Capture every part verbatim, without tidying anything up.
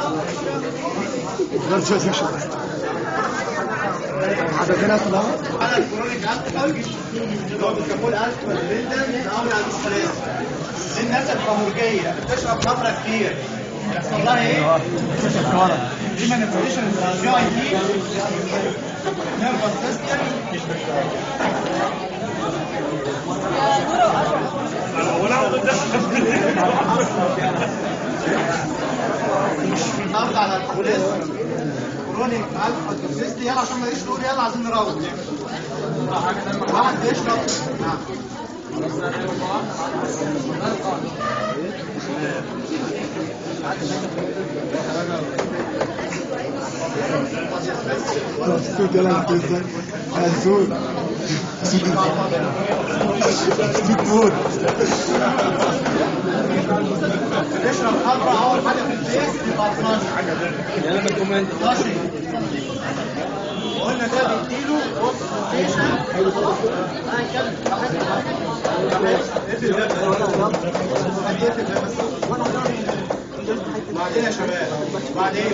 ده شو شو هذا هنا صلاة على الكرونيك الكحول اللي هو بيسموه الالكحول ديبندنت او الالكحوليزم. دي الناس الخمرجيه بتشرب خمره كتير يحصل لها ايه؟ دي مانيفستيشن جي اي تي نيرفس سيستم. النهارده على الالكحوليزم كرونيك الكحول توكسيستي. يلا عشان ما يجيش نقول يلا عايزين نروح. واحد بيشرب نعم السود يلا نتزن السود السود بيشرب أربع أول حاجة في الفيس يبقى اتناشر. وقلنا ده بيديله روتيشن. بعدين يا شباب بعدين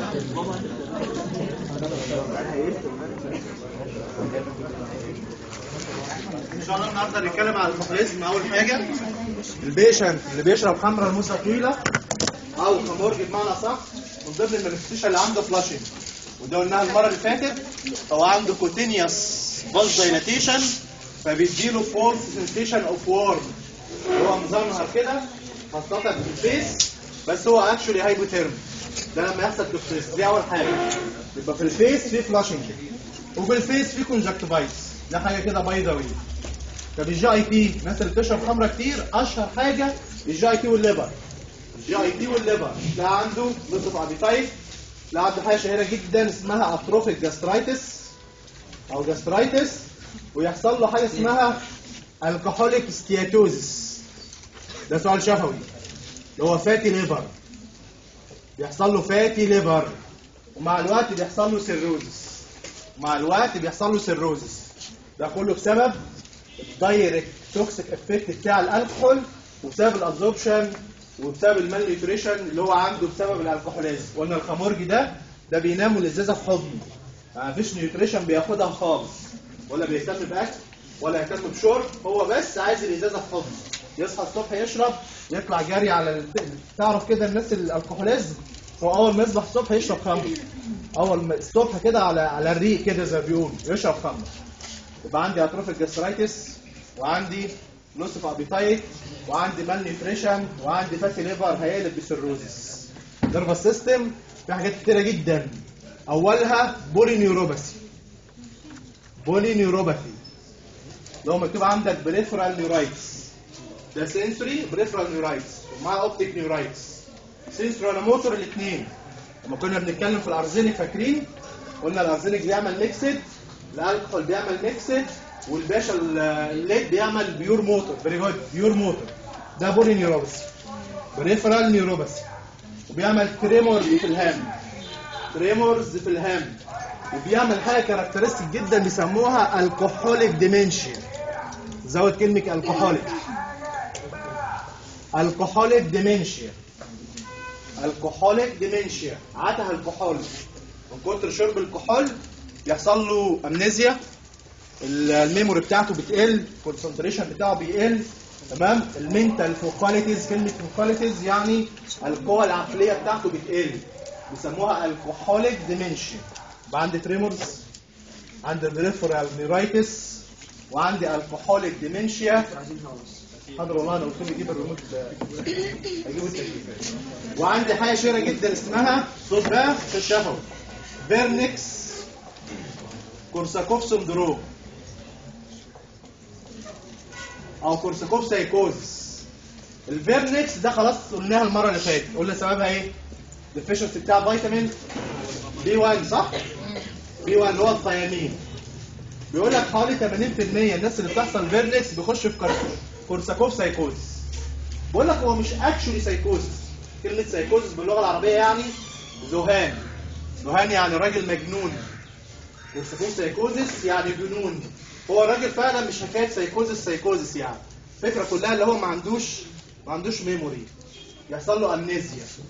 ان شاء الله النهارده هنتكلم على الكحوليزم. اول حاجه البيشنت اللي بيشرب خمره لمده طويله او خمورج بمعنى صح، من ضمن المانيفستيشن اللي عنده فلاشنج، وده قلناها المره اللي فاتت. هو عنده كوتينيوس بلس دايلاتيشن فبيديله فولس سنسيشن اوف وورم، هو مظهر كده خاصه في الفيس، بس هو اكشولي هايبوثيرم. ده لما يحصل توكسيس. دي اول حاجه يبقى في الفيس في فلاشنج وفي الفيس في كونجكتيفايتس. ده حاجه كده بيضاوي. طب الجي اي تي، الناس اللي بتشرب خمره كتير اشهر حاجه الجي اي تي والليفر. الجي اي تي والليفر ده عنده نصف ابيتايت، ده عنده حاجه شهيره جدا اسمها اتروفيك جاسترايتس او جاسترايتس، ويحصل له حاجه اسمها الكحوليك ستياتوزس. ده سؤال شفوي اللي هو فاتي ليفر. بيحصل له فاتي ليفر ومع الوقت بيحصل له سيروزس. مع الوقت بيحصل له سيروزس. ده كله بسبب الدايركت توكسيك افكت بتاع الالكحول وبسبب الابزوربشن وبسبب المال نيوتريشن اللي هو عنده بسبب الالكحوليزم. قلنا الخمورجي ده ده بينام والازازه في حضنه، ما فيش نيوتريشن بياخدها خالص، ولا بيهتم باكل ولا يهتم بشرب، هو بس عايز الازازه في حضنه. يصحى الصبح يشرب يطلع جري على ال... تعرف كده الناس الالكحوليزم هو اول ما يصبح الصبح يشرب خمر. اول ما الصبح كده على على الريق كده زي ما بيقولوا يشرب خمر. يبقى عندي اتروفيك جاسترايتس وعندي نصف ابيتايت وعندي مال نيوتريشن وعندي فاتي ليفر هيقلب بسيروزس. نيرفس سيستم في حاجات كتيره جدا، اولها بولي نيوروباثي. بولي نيوروباثي لو مكتوب عندك بريفرال نيورايتس، ده سنسوري بريفرال نيورايتس ومعاه اوبتيك نيورايتس. سنسوري موتور الاثنين. لما كنا بنتكلم في الارزينيك فاكرين قلنا الارزينيك بيعمل ميكسد، الالكحول بيعمل ميكسد، والباشا الليد بيعمل بيور موتور. فيري جود بيور موتور. ده بولي نيوروباثي بريفرال نيوروباثي وبيعمل تريمورز في الهام. تريمورز في الهام وبيعمل حاجه كاركترستيك جدا بيسموها الكحوليك ديمنشيا. زود كلمه الكحوليك. الكحوليك ديمنشيا. الكحوليك ديمنشيا عته الكحول من كتر شرب الكحول يحصل له امنيزيا، الميموري بتاعته بتقل، الكونسنتريشن بتاعه بيقل، تمام. المينتال فوكاليتيز، كلمه فوكاليتيز يعني القوه العقليه بتاعته بتقل، بيسموها الكحوليك ديمنشيا. يبقى عندي تريمورز، عندي بريفرال نيرايتس، وعندي الكحوليك ديمنشيا. حاضر والله انا قلت له يجيب الريموت اجيب التكييف. وعندي حاجه شهيره جدا اسمها صوت بقى في الشفوي فيرنكس كورساكوف سندروم او كورساكوف سايكوزس. الفيرنكس ده خلاص قلناها المره اللي فاتت، قلنا سببها ايه؟ ديفيشنسي بتاع فيتامين بي واحد صح؟ بي واحد اللي هو الثيامين. بيقول لك حوالي ثمانين بالمية الناس اللي بتحصل فيرنكس بيخشوا في كورساكوف سايكوزس. بقول لك هو مش اكشولي سايكوزس، كلمه سايكوزس باللغه العربيه يعني ذهان. ذهان يعني راجل مجنون. كورساكوف سايكوزس يعني جنون. هو الراجل فعلا مش حكايه سايكوزس سايكوزس يعني. الفكره كلها اللي هو ما عندوش ما عندوش ميموري، يحصل له امنيزيا.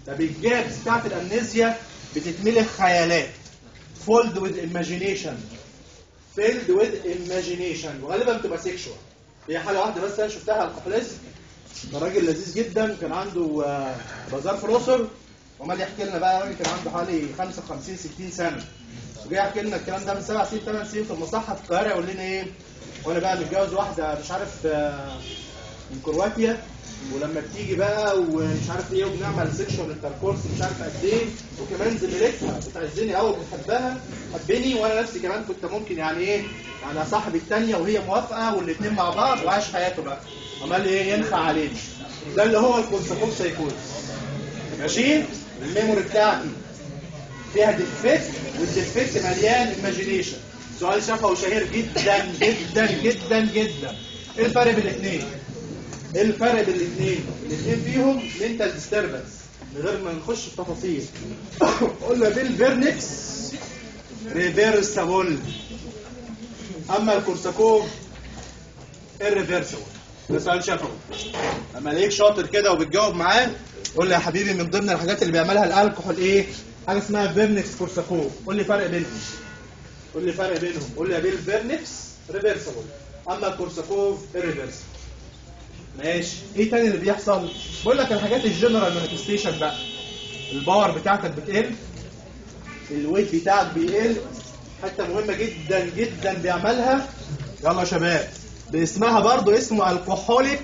طب الجابس بتاعت الامنيزيا بتتملي خيالات. فولد وذ ايماجينيشن فيلد وذ ايماجينيشن وغالبا بتبقى سيكشوال. هي حاله واحده بس انا شفتها على الكحوليزم، ده راجل لذيذ جدا كان عنده آه، بازار في الاقصر، وعمال يحكي لنا بقى. راجل كان عنده حوالي خمسة وخمسين ستين سنه، وجاي يحكي لنا الكلام ده من سبع سنين ثمان سنين في المصحه في القاهره. يقول لنا ايه؟ وانا بقى متجوز واحده مش عارف آه، من كرواتيا، ولما بتيجي بقى ومش عارف ايه وبنعمل سيكشن انتركورس مش عارف قد ايه، وكمان زميلتها بتعزني قوي بتحبها حبني، وانا نفسي كمان كنت ممكن يعني ايه يعني صاحب الثانيه وهي موافقه والاثنين مع بعض وعايش حياته بقى. عمال ايه ينخى علينا. ده اللي هو الكونسيبت سايكوز. ماشي؟ الميموري بتاعتي فيها ديفكت، والديفكت مليان ايماجينيشن. سؤال شفوي شهير جدا جدا جدا جدا. ايه الفرق بين الاثنين؟ ايه الفرق بين الاثنين؟ الاثنين فيهم منتال ديستربنس من غير ما نخش في تفاصيل. قلنا بالفيرنكس ريفيرسابل، اما الكورساكوف irreversible. ده سؤال شفوي. اما الاقيك شاطر كده وبتجاوب معاه قول لي يا حبيبي من ضمن الحاجات اللي بيعملها الكحول ايه؟ حاجه اسمها فيرنكس كورساكوف. قول لي فرق بينهم. قول لي فرق بينهم. قول لي يا بيل فيرنكس ريفيرسابل اما الكورساكوف irreversible. ماشي. ايه تاني اللي بيحصل؟ بقول لك الحاجات الجنرال مانيفستيشن بقى. الباور بتاعتك بتقل، الويت بتاعك بيقل. حته مهمه جدا جدا بيعملها، يلا يا شباب، باسمها برضو اسمه الكحوليك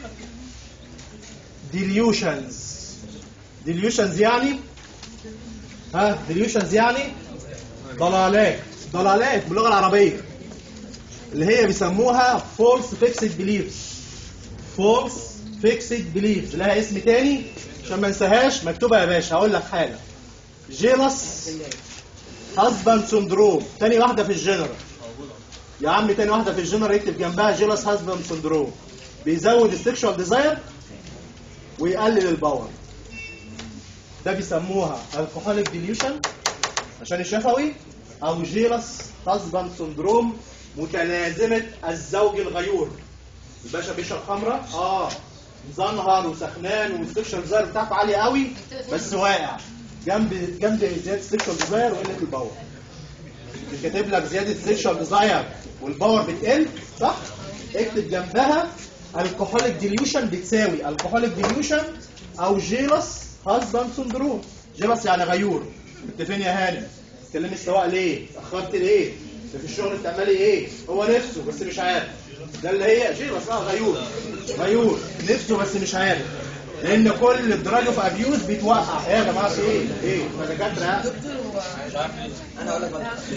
ديليوشنز. ديليوشنز يعني ها ديليوشنز يعني ضلالات. ضلالات باللغه العربيه اللي هي بيسموها فولس فيكسد بيليفز. فولس فيكسد بيليفز لها اسم تاني عشان ما انساهاش، مكتوبه يا باشا. هقول لك حاجه. جيلس هازباند سندروم، تاني واحده في الجنرال يا عم. تاني واحده في الجنرال اكتب جنبها جيلس هازباند سندروم. بيزود السكشوال ديزاير ويقلل الباور. ده بيسموها الكحوليك ديليوشن عشان الشفوي، او جيلس هازباند سندروم متلازمه الزوج الغيور. الباشا بيشرب خمره اه مزنهر وسخنان والسكشوال ديزاير بتاعته عاليه قوي، بس واقع جنب جنب زياده السكشوال ديزاير وقله الباور. مش كاتب لك زياده السكشوال ديزاير والباور بتقل صح؟ اكتب جنبها الكحوليك ديليوشن بتساوي الكحوليك ديليوشن او جيلس هازباند سندروم. جيلس يعني غيور. كنت فين يا هاني؟ تكلمي السواق ليه؟ اتاخرت ليه؟ في الشغل بتعملي ايه؟ هو نفسه بس مش عارف. ده اللي هي جيلس اه غيور. غيور نفسه بس مش عارف. لان كل الدراج اوف ابيوز بيتوقع. ايه يا جماعه في ايه؟ ايه؟ ما دكاتره انا اقول لك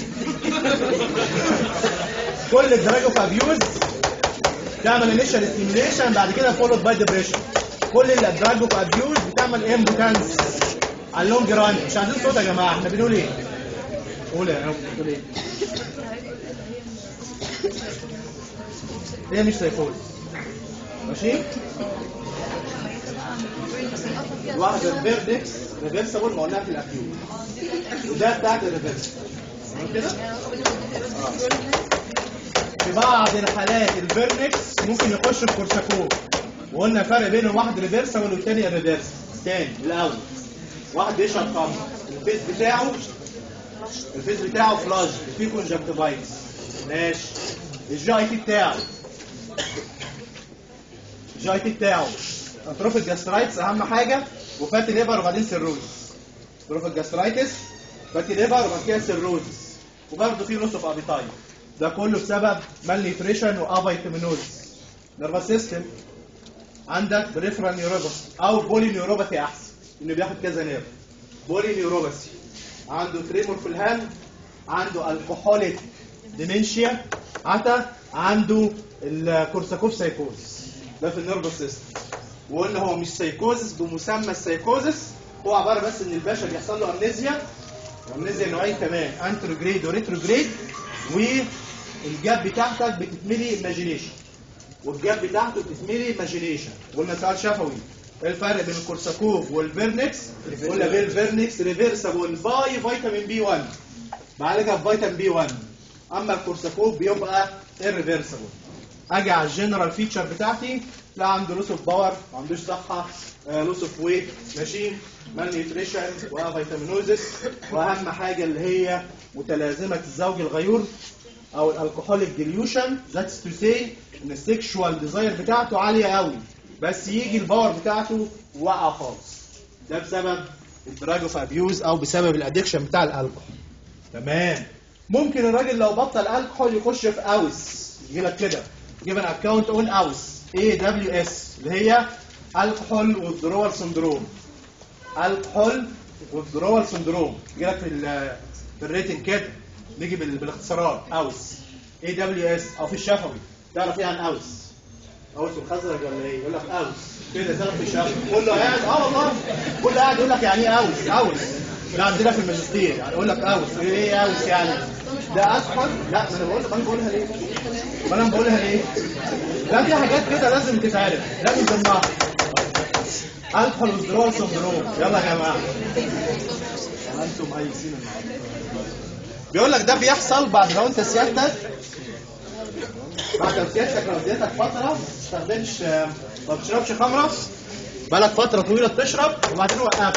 كل الدراج اوف ابيوز تعمل انيشال ستيميوليشن بعد كده فولود باي ديبريشن. كل الدراج اوف ابيوز بتعمل امبوتنس على اللونج ران. مش عايزين صوت يا جماعه، احنا بنقول ايه؟ قول يا رب بتقول ايه؟ هي مش سايكوز ماشي؟ واحدة الفيرنكس ريفيرسابل ما قلناها في الأبيوز، وده بتاعت الريفيرسابل تمام كده؟ آه. في بعض الحالات الفيرنكس ممكن يخش في كورساكوف، وقلنا فرق بينهم واحد ريفيرسابل والتاني الريفيرسابل. تاني الأول واحد بيشرب خمر الفيس بتاعه الفيس بتاعه فلاج فيه كونجكتيفايتس ماشي. الجي اي تي بتاعه الجي اي تي بتاعه اتروفيك جاسترايتس اهم حاجه، وفاتي ليفر وبعدين سيروزس. اتروفيك جاسترايتس فاتي ليفر وبعد كده سيروزس، وبرده في لوس اوف ابيتايت. ده كله بسبب مال نيوتريشن وافيتامينوزس. نيرفس سيستم عندك بريفرال نيوروباثي او بولي نيوروباثي احسن، انه بياخد كذا نيرف. بولي نيوروباثي عنده تريمور في الهاند، عنده الكحوليك ديمنشيا، عتا عنده الكورساكوف سايكوز. ده في النيرفس سيستم. وقلنا هو مش سايكوزس بمسمى السايكوزس، هو عباره بس ان الباشا بيحصل له امنيزيا. وامنيزيا نوعين كمان، انتروجريد وريتروجريد، والجاب بتاعتك بتتملي ايماجينيشن، والجاب بتاعته بتتملي ايماجينيشن. قلنا سؤال شفوي، ايه الفرق بين الكورساكوف والفيرنكس؟ قلنا بين الفيرنكس ريفيرسابل باي فيتامين بي واحد، بعالجها بفيتامين بي واحد، اما الكورساكوف بيبقى irreversible. اجي على الجنرال فيتشر بتاعتي، لا عنده لوس اوف باور، ما عندوش صحه، لوس اوف ويت، ماشي، مال نيوتريشن وفيتامينوزس، واهم حاجه اللي هي متلازمه الزوج الغيور او الالكحوليك ديليوشن، ذاتس تو سي ان السكشوال ديزاير بتاعته عاليه قوي بس يجي الباور بتاعته واقعه خالص. ده بسبب الدراج اوف ابيوز او بسبب الادكشن بتاع الالكحول. تمام. ممكن الراجل لو بطل الكحول يخش في اوس، يجي لك كده جيب ان اكونت اون اوس اي دبليو اس اللي هي الكحول وذرول سندروم. الكحول وذرول سندروم يجي لك في في الريتنج كده، نيجي بالاختصارات اوس اي دبليو اس، او في الشفوي تعرف ايه عن اوس؟ اوس الخزرج ولا ايه؟ يقول لك اوس كده تعرف في الشفوي كله قاعد اه والله كله قاعد يقول لك يعني ايه اوس؟ اوس ده عندنا في الماجستير يعني يقول لك اوس ايه اوس يعني؟ ده اسحر. لا ما انا بقول لك انا بقولها ليه؟ ما انا بقولها ليه؟ لا في حاجات كده لازم تتعرف، لازم تسمعها. الكحول وذرول سندروم. يلا يا جماعه انتم مهيسين النهارده. بيقول لك ده بيحصل بعد لو انت سيادتك بعد لو سيادتك لو سيادتك فتره ما تستخدمش ما بتشربش خمره، بقالك فتره طويله بتشرب وبعدين وقفت،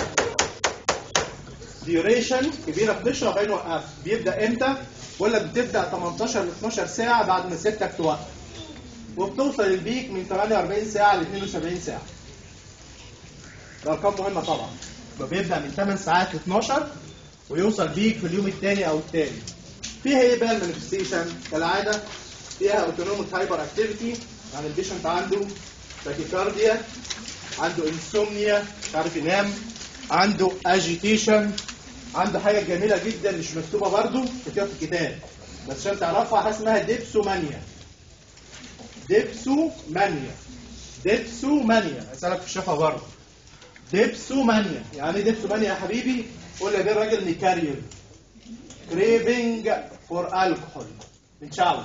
ديوريشن كبيره بتشرب بعدين وقفت. بيبدا امتى؟ بيقول لك بتبدا تمنتاشر ل اتناشر ساعه بعد ما سيادتك توقف، وبتوصل البيك من تمنية واربعين ساعه ل اتنين وسبعين ساعه. ده ارقام مهمه طبعا. بيبدا من تمن ساعات ل اتناشر ويوصل بيك في اليوم الثاني او الثالث. فيها ايه بقى المانيفستيشن؟ كالعاده فيها اوتونوميك هايبر اكتيفيتي، يعني البيشنت عنده تاكيكارديا، عنده انسومنيا مش عارف ينام، عنده اجيتيشن، عنده حاجه جميله جدا مش مكتوبه برضو كتير في الكتاب بس عشان تعرفها، حاجه اسمها ديبسومانيا. ديبسومانيا ديبسومانيا اسالك في الشفا برضه. ديبسومانيا يعني ايه ديبسومانيا يا حبيبي؟ قول لي ده الراجل ميكاريول كريفنج فور الكحول، متشعوذ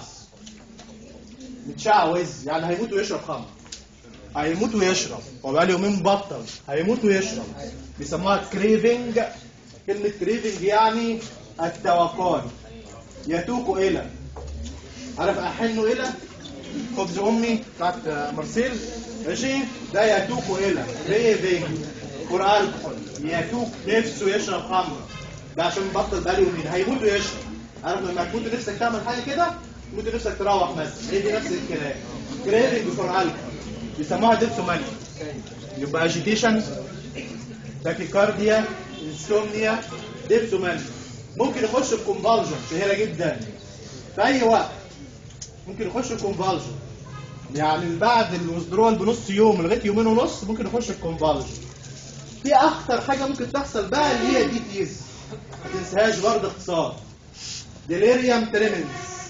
متشعوذ يعني هيموت ويشرب خمر، هيموت ويشرب، هو بقى له يومين مبطل هيموت ويشرب، بيسموها كريفنج. كلمه كريفنج يعني التوقان، يتوق الى، عارف احن الى خبز امي بتاعت مرسيل، ماشي، ده يتوق الى كريفنج فور الكحول، يتوق نفسه يشرب خمر، ده عشان مبطل بقى له يومين هيموت ويشرب. عارف لما تموت نفسك تعمل حاجه كده، تموت نفسك تروح مثلا، هي دي نفس الكلام، كريفنج فور الكحول، بيسموها ديبسومانيا. يبقى اجيتيشن، تاكيكارديا، انسومنيا، ديبسومانيا. ممكن يخش في كونفالجن شهيره جدا في اي وقت، ممكن يخش في كونفالجن يعني بعد الوزدرول بنص يوم لغايه يومين ونص ممكن يخش في كونفالجن. في اخطر حاجه ممكن تحصل بقى اللي هي دي تيز، ما تنساهاش برضه اختصار، ديليريوم تريمنز.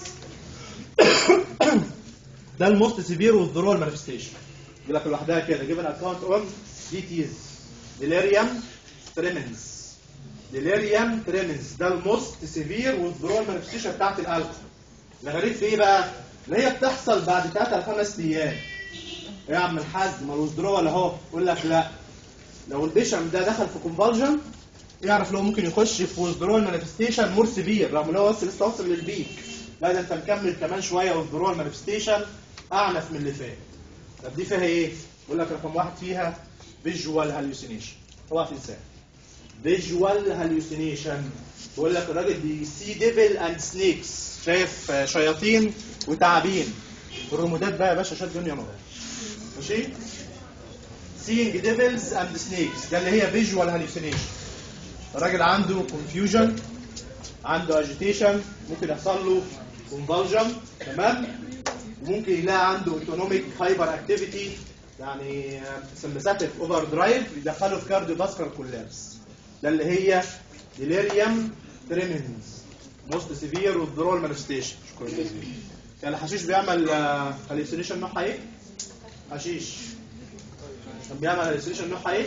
ده الموست سيفير وذرول مانيفستيشن، يقول لك لوحدها كده جيب ان اكونت اون دي تيز، ديليريوم تريمنز. ديليريوم تريمنز ده الموست سيفير وذرول مانيفستيشن بتاعت الالكحول. الغريب في ايه بقى؟ اللي هي بتحصل بعد ثلاثة ل خمس ايام. ايه يا عم الحاج ما الوذرول اهو، يقول لك لا، لو البيشنت ده دخل في كونفالجن يعرف لو ممكن يخش في وذرول مانيفستيشن مور سيفير، رغم ان هو بس لسه واصل للبيك، لا ده انت مكمل كمان شويه وذرول مانيفستيشن اعنف من اللي فات. طب دي فيها ايه؟ يقول لك رقم واحد فيها فيجوال هاليوسينيشن، اوعى تنساه. فيجوال هاليوسينيشن بيقول لك الراجل بيسي ديفل اند سنيكس، شايف شياطين وتعابين. الرمودات بقى يا باشا شاد الدنيا نور، ماشي؟ seeing devils and snakes ده اللي هي visual hallucination. الراجل عنده confusion، عنده agitation، ممكن يحصل له convulsion، تمام؟ وممكن يلاقي عنده autonomic hyperactivity يعني sympathetic overdrive يدخله في cardiovascular collapse. ده اللي هي delirium tremens most severe withdrawal manifestation. شكرا جزيلا. يعني الحشيش بيعمل hallucination نوعها ايه؟ حشيش طب بيعمل هاليوسينيشن نوعها ايه؟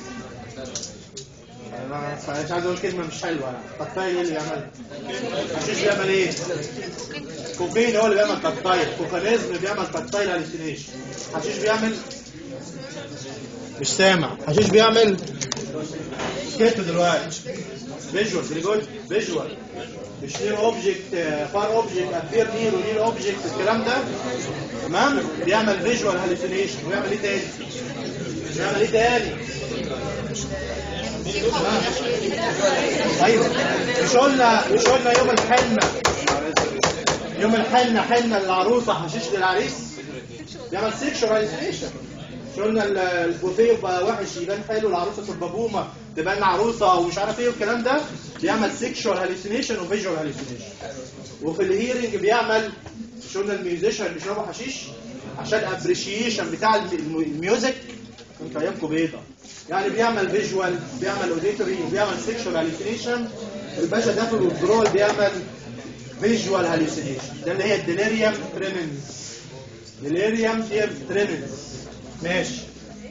انا مش عايز اقول كلمه مش حلوه يعني. تقطيع ايه اللي بيعمل؟ الحشيش بيعمل ايه؟ كوكايين هو اللي بيعمل تقطيع، كوكانيزم بيعمل تقطيع هاليوسينيشن. الحشيش بيعمل مش سامع، الحشيش بيعمل كيف دلوقتي؟ فيجوال، فيري جود، فيجوال مش نير اوبجكت فار اوبجكت ابير نير ونير اوبجكت الكلام ده تمام بيعمل فيجوال هالوسينيشن. ويعمل ايه تاني؟ بيعمل ايه تاني؟ ايوه مش قلنا مش قلنا يوم الحنه يوم الحنه حنه للعروسه حشيش للعريس بيعمل سيكشوال هالوسينيشن. مش قلنا البوفيه يبقى وحش يبان حلو العروسه تبقى بومه تبان عروسه ومش عارف ايه والكلام ده بيعمل سيكشوال هالوسينيشن وفيجوال هالوسينيشن. وفي الهيرنج بيعمل مش قلنا الميوزيشن بيشربوا حشيش عشان ابريشيشن بتاع الميوزك انت ايامكم بيضه يعني بيعمل فيجوال بيعمل اوديتوري وبيعمل سيكشوال هالوسينيشن. الباشا ده في الويدرول بيعمل فيجوال هالوسينيشن. ده اللي هي الديليريوم تريمنز. ديليريوم تريمنز ماشي.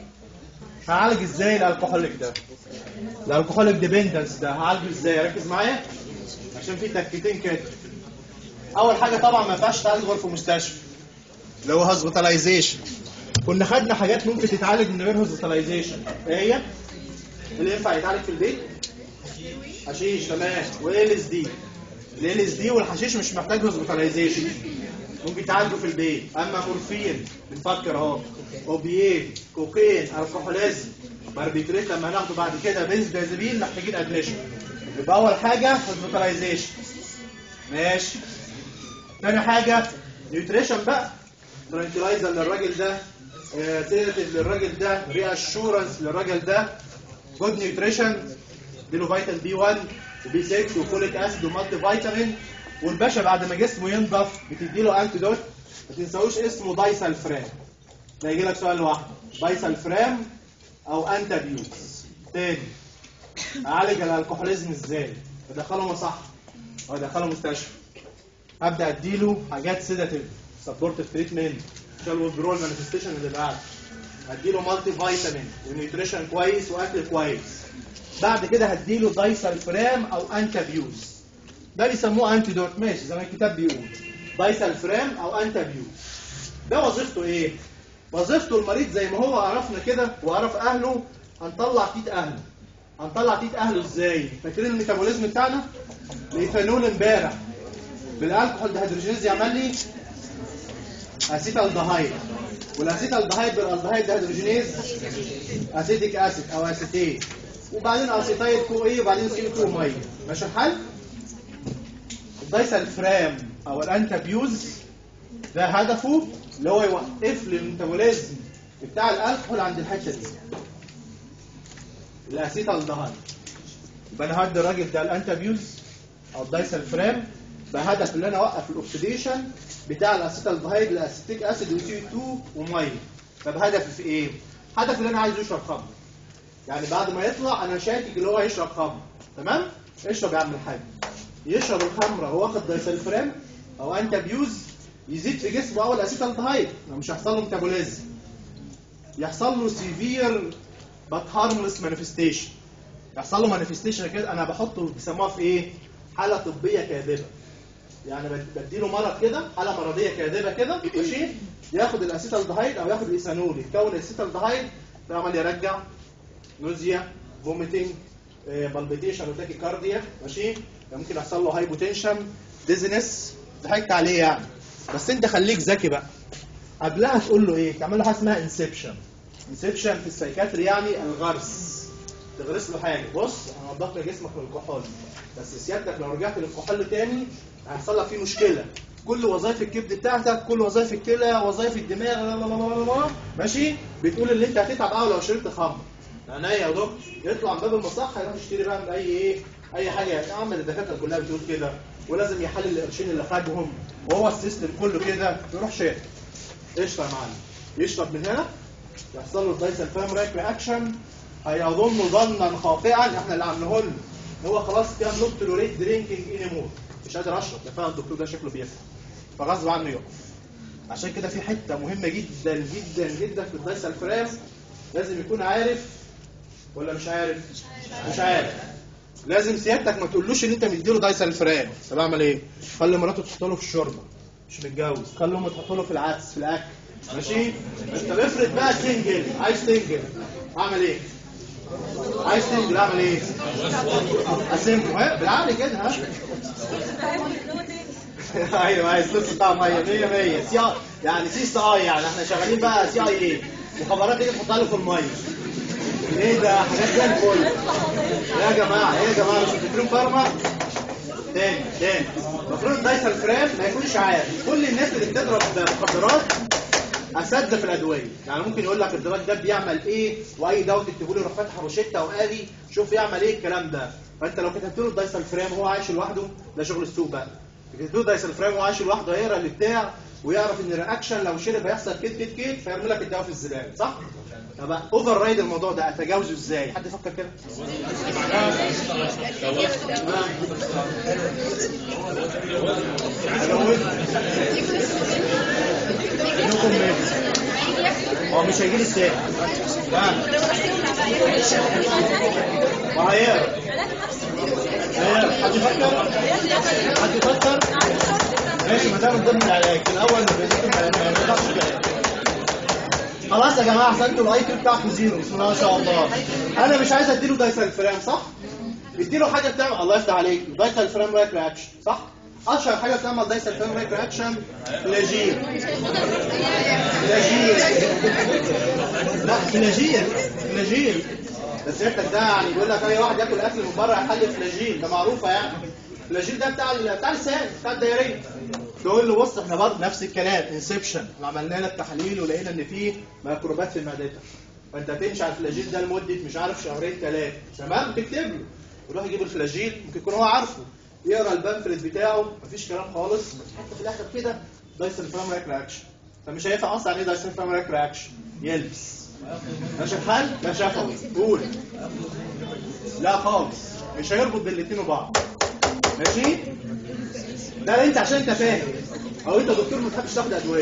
هعالج ازاي الالكحوليك ده؟ الالكحوليك ديبندنس ده هعالجه ازاي؟ ركز معايا عشان في تكتين كده. اول حاجه طبعا ما ينفعش تعالج غير في مستشفى اللي هو هوسبيتاليزيشن. كنا خدنا حاجات ممكن تتعالج من غير هوسبيتاليزيشن. ايه هي؟ اللي ينفع يتعالج في البيت؟ حشيش تمام. وال اس دي. ال اس دي والحشيش مش محتاج هوسبيتاليزيشن ممكن تعالجه في البيت. اما مورفين بنفكر اهو اوبييد كوكين الكحوليزم باربيتريت لما هناخده بعد كده بنزودازيبين محتاجين ادميشن. يبقى اول حاجه هوسبيتاليزيشن ماشي. ثاني حاجه نيوتريشن بقى. ترانكلايزر للراجل ده سيداتيف للراجل ده ري اشورنس للراجل ده جود نيوتريشن اديله فيتامين بي واحد وبي ستة وفوليك اسيد ومالتي فيتامين. والباشا بعد ما جسمه ينضف بتديله انتيدوت ما تنساوش اسمه دايسلفرام. ده يجي لك سؤال لوحده دايسلفرام او انتابيوز. تاني اعالج الالكحوليزم ازاي؟ ادخله مصحه او ادخله مستشفى. ابدا اديله حاجات سيداتيف سبورتيف تريتمنت عشان الويدرول مانيفستيشن اللي بعد. هديله مالتي فيتامين ونيوتريشن كويس واكل كويس. بعد كده هديله دايسلفرام او انتابيوز. ده بيسموه انتيدوت ماشي زي ما الكتاب بيقول دايسلفرام او انتابيوز. ده وظيفته ايه؟ وظيفته المريض زي ما هو عرفنا كده وعرف اهله هنطلع تيت اهله. هنطلع تيت اهله ازاي؟ فاكرين الميتابوليزم بتاعنا؟ الايثانول امبارح بالالكحول دهيدروجينيز يعمل لي اسيتالدهايد والاسيتالدهايد بالالدهايد دهيدروجينيز اسيتيك اسيد او اسيتيت وبعدين اسيتايل كو ايه وبعدين سي تو ميه. ماشي الحال؟ الدايسلفرام او الانتابيوز ده هدفه اللي هو يوقف لي الميتابوليزم بتاع الالكحول عند الحته دي الاسيتالدهايد. يبقى انا هدي الراجل ده الانتابيوز او الدايسلفرام بهدف ان انا اوقف الاكسيديشن بتاع الاسيتالدهايد الاسيتيك اسيد وسي تو وميه. طب هدفي في ايه؟ هدفي ان انا عايز يشرب خمر. يعني بعد ما يطلع انا شاكك اللي هو يشرب خمر. تمام؟ اشرب يا عم الحاج. يشرب الخمره وهو واخد دايسلفرام او انتابيوز يزيد في جسمه اول اسيتالدهايد مش هيحصل له ميتابوليزم. يحصل له سيفير بات هارملس مانيفستيشن. يحصل له مانيفستيشن كده انا بحطه بيسموها في ايه؟ حاله طبيه كاذبه. يعني بديله مرض كده حاله مرضيه كاذبه كده ماشي ياخد الاسيتالدهايد او ياخد الايثانول يتكون الاسيتالدهايد فعمل يرجع نوزيا فوميتنج بالبيتيشن وتاكي كارديا ماشي. ممكن يحصل له هايبوتنشن ديزنس. ضحكت عليه يعني بس انت خليك ذكي بقى. قبلها تقول له ايه؟ تعمل له حاجه اسمها انسبشن. انسبشن في السايكاتري يعني الغرس. تغرس له حاجه. بص انا وضحت لك جسمك من الكحول بس سيادتك لو رجعت للكحول تاني هيحصل لك فيه مشكله. كل وظائف الكبد بتاعتك كل وظائف الكلى وظائف الدماغ ماشي بتقول اللي انت هتتعب قوي لو شربت خمر. عينيا يا دكتور يطلع من باب المصحه يروح يشتري بقى من اي ايه اي حاجه. يا عم الدكاتره كلها بتقول كده ولازم يحلل القرشين اللي خدهم وهو السيستم كله كده يروح شارب. اشرب يا معلم. يشرب من هنا يحصل له الدايسلفرام رياكشن هيظن ظنا خاطئا احنا اللي عاملينه له هو خلاص كده نوت توليريت درينكينج اني مور مش قادر اشرب. ده فعلا الدكتور ده شكله بيفهم فغصب عنه يقف. عشان كده في حته مهمه جدا جدا جدا في الدايسلفرام لازم يكون عارف ولا مش عارف؟ مش عارف. لازم سيادتك ما تقولوش ان انت مديله دايسلفرام. طب اعمل ايه؟ خلي مراته تحط له في الشوربه مش متجوز. خلي امه تحط له في العدس في الاكل ماشي. انت افرض بقى تنجل عايز تنجل اعمل ايه؟ عايز تنجل اعمل ايه؟ قسمه بالعقل كده ها. ايوه عايز نص بتاع ميه مية مية سي اي يعني سي اس اي يعني احنا شغالين بقى سي اي ايه مخابرات تيجي تحطها له في الميه. ايه ده حاجات زي الفل يا جماعه. ايه يا جماعه مش بتفكروا فارما تاني تاني. المفروض الدايسل فرام ما يكونش عارف. كل الناس اللي بتضرب مخدرات اساتذه في الادويه يعني ممكن يقول لك الدراج ده بيعمل ايه واي دواء تكتبه له يروح فاتح روشته وقاري شوف يعمل ايه الكلام ده. فانت لو كتبت له الدايسل فرام وهو عايش لوحده ده شغل السوق بقى. كتبت له الدايسل فرام وهو عايش لوحده هيقرا اللي بتاع ويعرف ان الرياكشن لو شرب هيحصل كده كده كده فيرمي لك الدواء في الزباله صح؟ طب اوفر رايد الموضوع ده اتجاوزه ازاي؟ حد يفكر كده؟ هو مش هيجي لي الساعه وهيقرا هيقرا. حد يفكر؟ حد يفكر؟ ماشي ما ده من ضمن العلاج الاول خلاص يا جماعه احسنتوا الاي كيو بتاعكم زيرو بسم الله ما شاء الله. انا مش عايز اديله دايسل فرام صح؟ اديله حاجه بتعمل الله يفتح عليك دايسل فرام رايك رياكشن صح؟ اشهر حاجه بتعمل دايسل فرام رايك رياكشن فلاجيل. فلاجيل لا فلاجيل فلاجيل بس انت ده يعني بيقول لك اي واحد ياكل اكل من بره هيحل فلاجيل ده معروفه يعني. الفلاجيل ده بتاع بتاع اللسان بتاع الدايريه. تقول له بص احنا برضه نفس الكلام انسبشن عملنا لك تحاليل ولقينا ان فيه ميكروبات في معدتك فانت هتمشي على الفلاجيل ده لمده مش عارف شهرين ثلاثه تمام تكتب له يروح يجيب الفلاجيل ممكن يكون هو عارفه يقرا البامفلت بتاعه مفيش كلام خالص حتى في الاخر كده دايسل فرام رايك رياكشن فمش هينفع اصلا عليه دايسل فرام رايك رياكشن يلبس ماشي الحال ده شفوي قول لا خالص مش هيربط بالاثنين وبعض ماشي. ده انت عشان انت فاهم او انت دكتور ما تحبش تاخد ادويه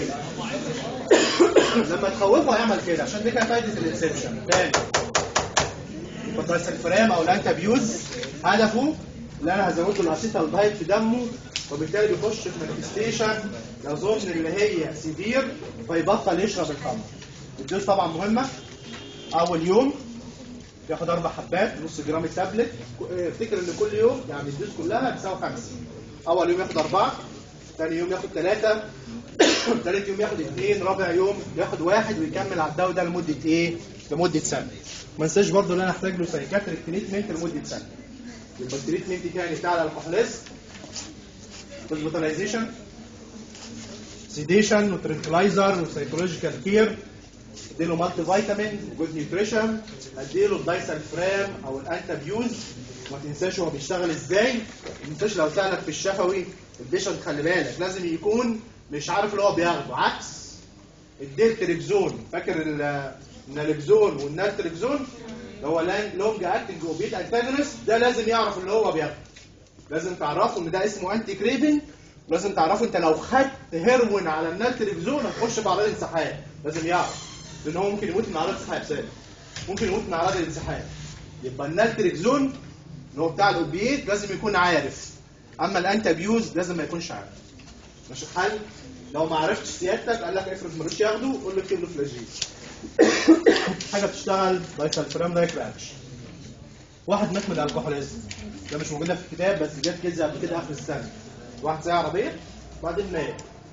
لما تخوفه هيعمل كده عشان دي كده فايده الانسبشن. تاني الدايسل فرام او الانتي ابيوز هدفه ان انا هزود له الاسيتالدهايد في دمه وبالتالي بيخش في مانيفستيشن يظن ان هي سيفير فيبطل يشرب الخمر. الدوز طبعا مهمه. اول يوم ياخد اربع حبات نص جرام التابلت افتكر ان كل يوم يعني الدوز كلها بتساوي خمسة. اول يوم ياخد اربعه ثاني يوم ياخد ثلاثه ثالث يوم ياخد اثنين رابع يوم ياخد واحد ويكمل على الدواء ده لمده ايه؟ لمده سنه. ما انساش برضه ان انا احتاج له سايكاتريك تريتمنت لمده سنه. يبقى التريتمنت يعني بتاع الالكحوليزم هوسبيتاليزيشن سيديشن وترانكلايزر وسايكولوجيكال كير اديله مالتي فيتامين وجود نيوتريشن اديله الدايسل فرام او الانتي ابيوز. ما تنساش هو بيشتغل ازاي. ما تنساش لو سالك في الشفوي البيشنت خلي بالك لازم يكون مش عارف اللي هو بياخده عكس الديلتريكزون. فاكر النالكزون والنالتريكزون اللي هو لونج اكتنج اوبيت انتاجونست ده لازم يعرف اللي هو بياخده. لازم تعرفه ان ده اسمه انتي كريبين. لازم تعرفه انت لو خدت هيروين على النالتريكزون هتخش في اعراض انسحاب. لازم يعرف لان هو ممكن يموت من اعراض انسحاب سالب ممكن يموت من اعراض الانسحاب. يبقى النالتريكزون اللي هو بتاع الاوبيت لازم يكون عارف. اما الانتي ابيوز لازم ما يكونش عارف. ماشي الحل. لو ما عرفتش سيادتك قال لك افرض ما رضيتش ياخده قول له اكتب له فلاجيل. حاجه بتشتغل دايسل فرام رايك رياكشن. واحد مات من الالكحوليزم ده مش موجوده في الكتاب بس جت كيز قبل كده اخر السنه. واحد سايق عربيه وبعدين مات.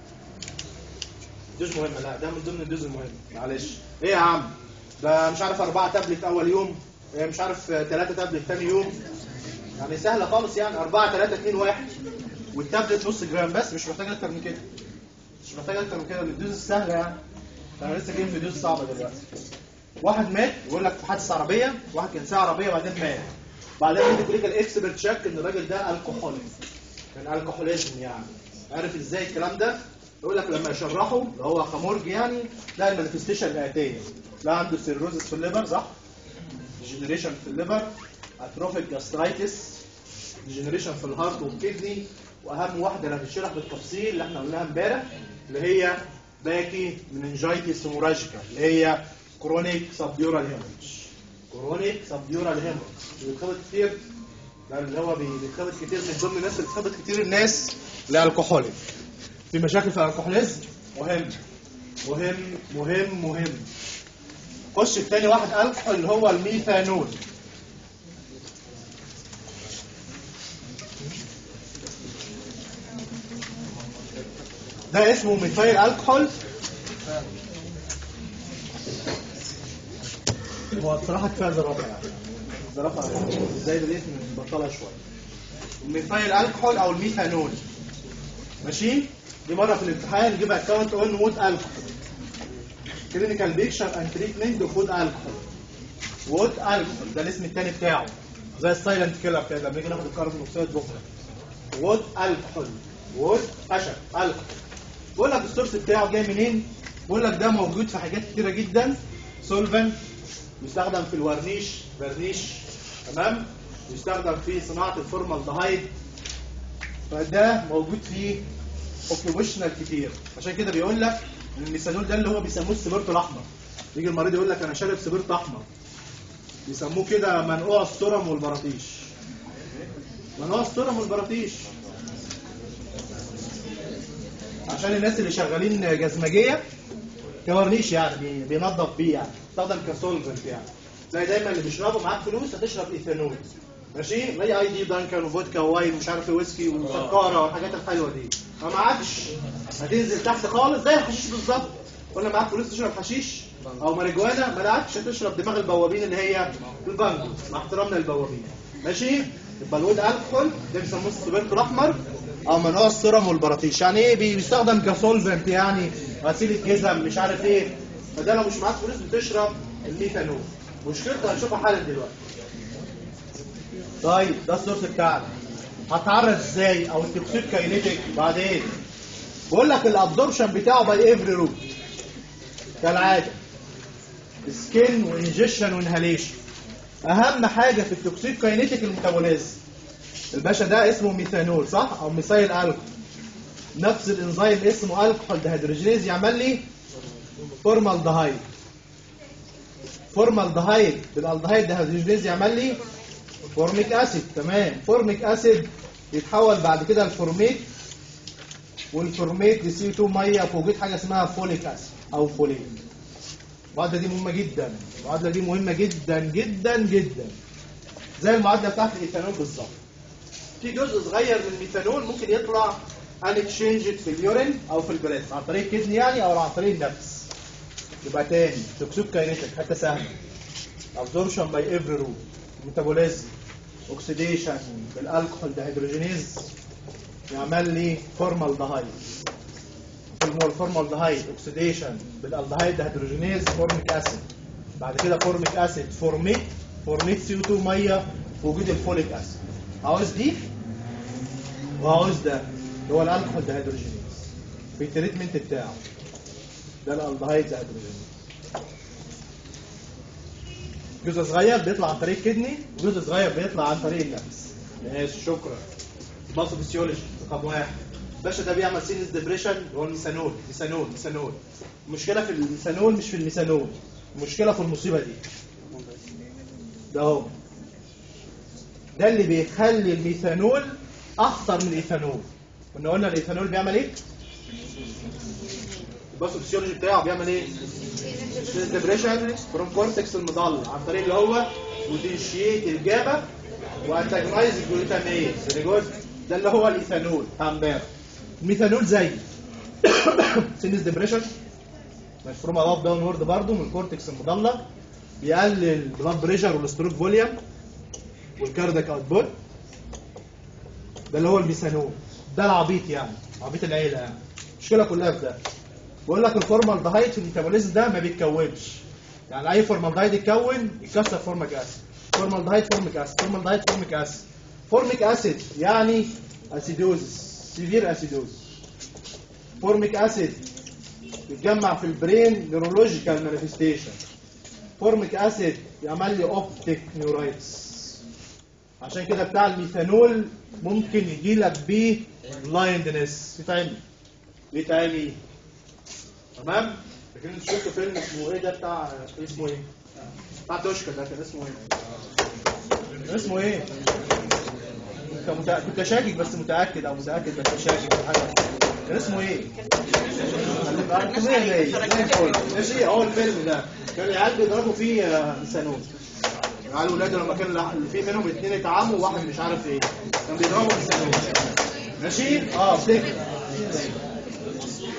دوز مهمه لا ده من ضمن الدوز المهمه معلش. ايه يا عم ده مش عارف أربعة تابلت اول يوم مش عارف ثلاثة تابلت ثاني يوم يعني سهله خالص يعني أربعة ثلاثة اثنين واحد والتابلت نص جرام بس مش محتاج اكتر من كده. مش محتاج اكتر من كده الدوز السهله يعني. انا لسه جاي في دوز صعبه دلوقتي. واحد مات يقول لك في حادث عربيه واحد كان سايق عربيه وبعدين مات. بعدين الميديكال اكسبرت شك ان الراجل ده الكحوليك كان الكحوليزم يعني. عارف ازاي الكلام ده؟ يقول لك لما يشرحه اللي هو خمورج يعني تلاقي المانيفستيشن الاتيه. لا عنده سيروزس في الليفر صح؟ ديجنريشن في الليفر اتروفيك جاسترايتس ديجنريشن في الهارت والكدني واهم واحده اللي هتشرح بالتفصيل اللي احنا قلناها امبارح اللي هي باكي مننجايتس هيموراجيكا اللي هي كرونيك سبديورال هيموريج. كرونيك سبديورال هيموريج بيتخبط كتير اللي هو بيتخبط كتير من ضمن الناس اللي بتخبط كتير الناس اللي الكحوليك. في مشاكل في الالكحوليزم مهم مهم مهم مهم. خش الثاني واحد الكحول اللي هو الميثانول. ده اسمه ميثايل الكحول. هو بصراحه كفايه زرافه يعني زرافه ازاي ده الاسم بطلها شويه. الميثايل الكحول او الميثانول ماشي. دي مره في الامتحان نجيب اكونت اون وود الكحول كلينيكال بيكشر اند تريتمنت اوف وود الكحول. وود الكحول ده الاسم الثاني بتاعه زي السايلنت كيلر كده لما نيجي ناخد الكربون اكسيد بكره. وود الكحول وود خشب الكحول. بقول لك السورس بتاعه جاي منين؟ بقول لك ده موجود في حاجات كتيره جدا. سولفنت يستخدم في الورنيش برنيش تمام. يستخدم في صناعه الفورمالدهايد. فده موجود في اوكيوبيشنال كتير. عشان كده بيقول لك ان الميثانول ده اللي هو بيسموه السبيرتو الاحمر. يجي المريض يقول لك انا شارب سبيرتو احمر. بيسموه كده منقوع السرم والبراطيش. منقوع السرم والبراطيش عشان الناس اللي شغالين جزمجيه كورنيش يعني بينظف بيه يعني. استخدم كسولفنت يعني. تلاقي دايما اللي بيشربوا معاك فلوس هتشرب ايثانول ماشي. زي اي دي دانكن وفودكا وواين ومش عارف ايه ويسكي وسكاره والحاجات الحلوه دي. ما معكش هتنزل تحت خالص زي الحشيش بالظبط. ولا معاك فلوس تشرب حشيش او ماريجوانا ما معكش هتشرب دماغ البوابين اللي هي البانجو مع احترامنا للبوابين ماشي. يبقى الوود الكحول ده بيسموه السبيرتو الاحمر او منقوع السرم والبراطيش. يعني ايه؟ بيستخدم كسولفنت يعني غسيل الجزم مش عارف ايه. فده لو مش معاك فلوس بتشرب الميثانول. مشكلته هنشوفها حالا دلوقتي. طيب ده السورس بتاعنا. هتعرف ازاي او التوكسيك كاينيتيك بعدين. بقول لك الابزوربشن بتاعه باي افري روت كالعاده. سكين وانجكشن وانهاليشن. اهم حاجه في التوكسيك كاينيتيك الميتابوليزم. الباشا ده اسمه ميثانول صح او ميثايل الكحول. نفس الانزيم اسمه الكحول دهيدروجينيز يعمل لي فورمالدهايد. فورمالدهايد بالالدهايد دهيدروجينيز يعمل لي فورميك اسيد. تمام. فورميك اسيد يتحول بعد كده لفورميت والفورميت لسي اتنين ميه في وجود حاجه اسمها فوليك اسيد او فوليت. المعادله دي مهمه جدا. المعادله دي مهمه جدا جدا جدا زي المعادله بتاعت الايثانول بالظبط. في جزء صغير من الميثانول ممكن يطلع انكشينجد في اليورين او في البريس عن طريق الكدني يعني او عن طريق النفس. يبقى تاني توكسيك كاينيتيك حتى سهله. ابزوربشن باي افري روت. ميتابوليزم اوكسيديشن بالالكحول دهيدروجينيز يعمل لي فورمالدهايد. الفورمالدهايد اوكسيديشن بالالدهايد دهيدروجينيز فورميك اسيد. بعد كده فورميك اسيد فورميت فورميت سي اتنين ميه في وجود الفوليك اسيد. عاوز دي وعاوز ده اللي هو الالكحول دهيدروجينيز في التريتمنت بتاعه. ده الالدهايد دهيدروجينيز. جزء صغير بيطلع عن طريق الكدني وجزء صغير بيطلع عن طريق النفس. ماشي شكرا. باثو فيسيولوجي رقم واحد. باشا ده بيعمل سينس ديبريشن هو الميثانول. ميثانول ميثانول. المشكله في الميثانول مش في الميثانول. المشكله في المصيبه دي. ده هو ده اللي بيخلي الميثانول اخطر من الايثانول. كنا قلنا الايثانول بيعمل ايه؟ الباثو فيسيولوجي بتاعه بيعمل ايه؟ ديبريشن فروم كورتكس المضل عن طريق اللي هو بوتنشيت الجابا وانتاجونايز الجلوتاميز. ده اللي هو الايثانول بتاع امبارح. الميثانول زي سينس ديبريشن مفروم اباف داون وورد برضه من الكورتكس المضله. بيقلل البلاد بريشر والستروك فوليوم والكاردياك اوتبوت. ده اللي هو الميثانول. ده العبيط يعني عبيط العيله يعني. المشكله كلها في ده. بقول لك الفورمالدهايد في الميتابوليزم ده ما بيتكونش. يعني اي فورمالدهايد يتكون يكسر فورميك اسيد. فورمالدهايد فورميك اسيد فورمالدهايد فورميك اسيد. فورميك اسيد يعني اسيدوزس سيفير اسيدوزس. فورميك اسيد يتجمع في البرين نيورولوجيكال مانيفستيشن. فورميك اسيد يعمل لي اوبتيك نيورايتس. عشان كده بتاع الميثانول ممكن يجي لك بيه بلايندنس. يتعمل يتعمل تمام. لكن انت شفت فيلم اسمه ايه ده بتاع اسمه ايه؟ بتاع توشكا ده كان اسمه ايه؟ كان اسمه ايه؟ كنت متأ... كنت شاكك بس متأكد او متأكد بس شاكك في حاجه. كان اسمه ايه؟ كان ايه زي الفل. ماشي اهو الفيلم ده كان العيال بيضربوا فيه ميثانول. العيال ولاده لما كان في منهم اثنين اتعاموا وواحد مش عارف ايه كان بيضربوا ميثانول. ماشي؟ اه افتكر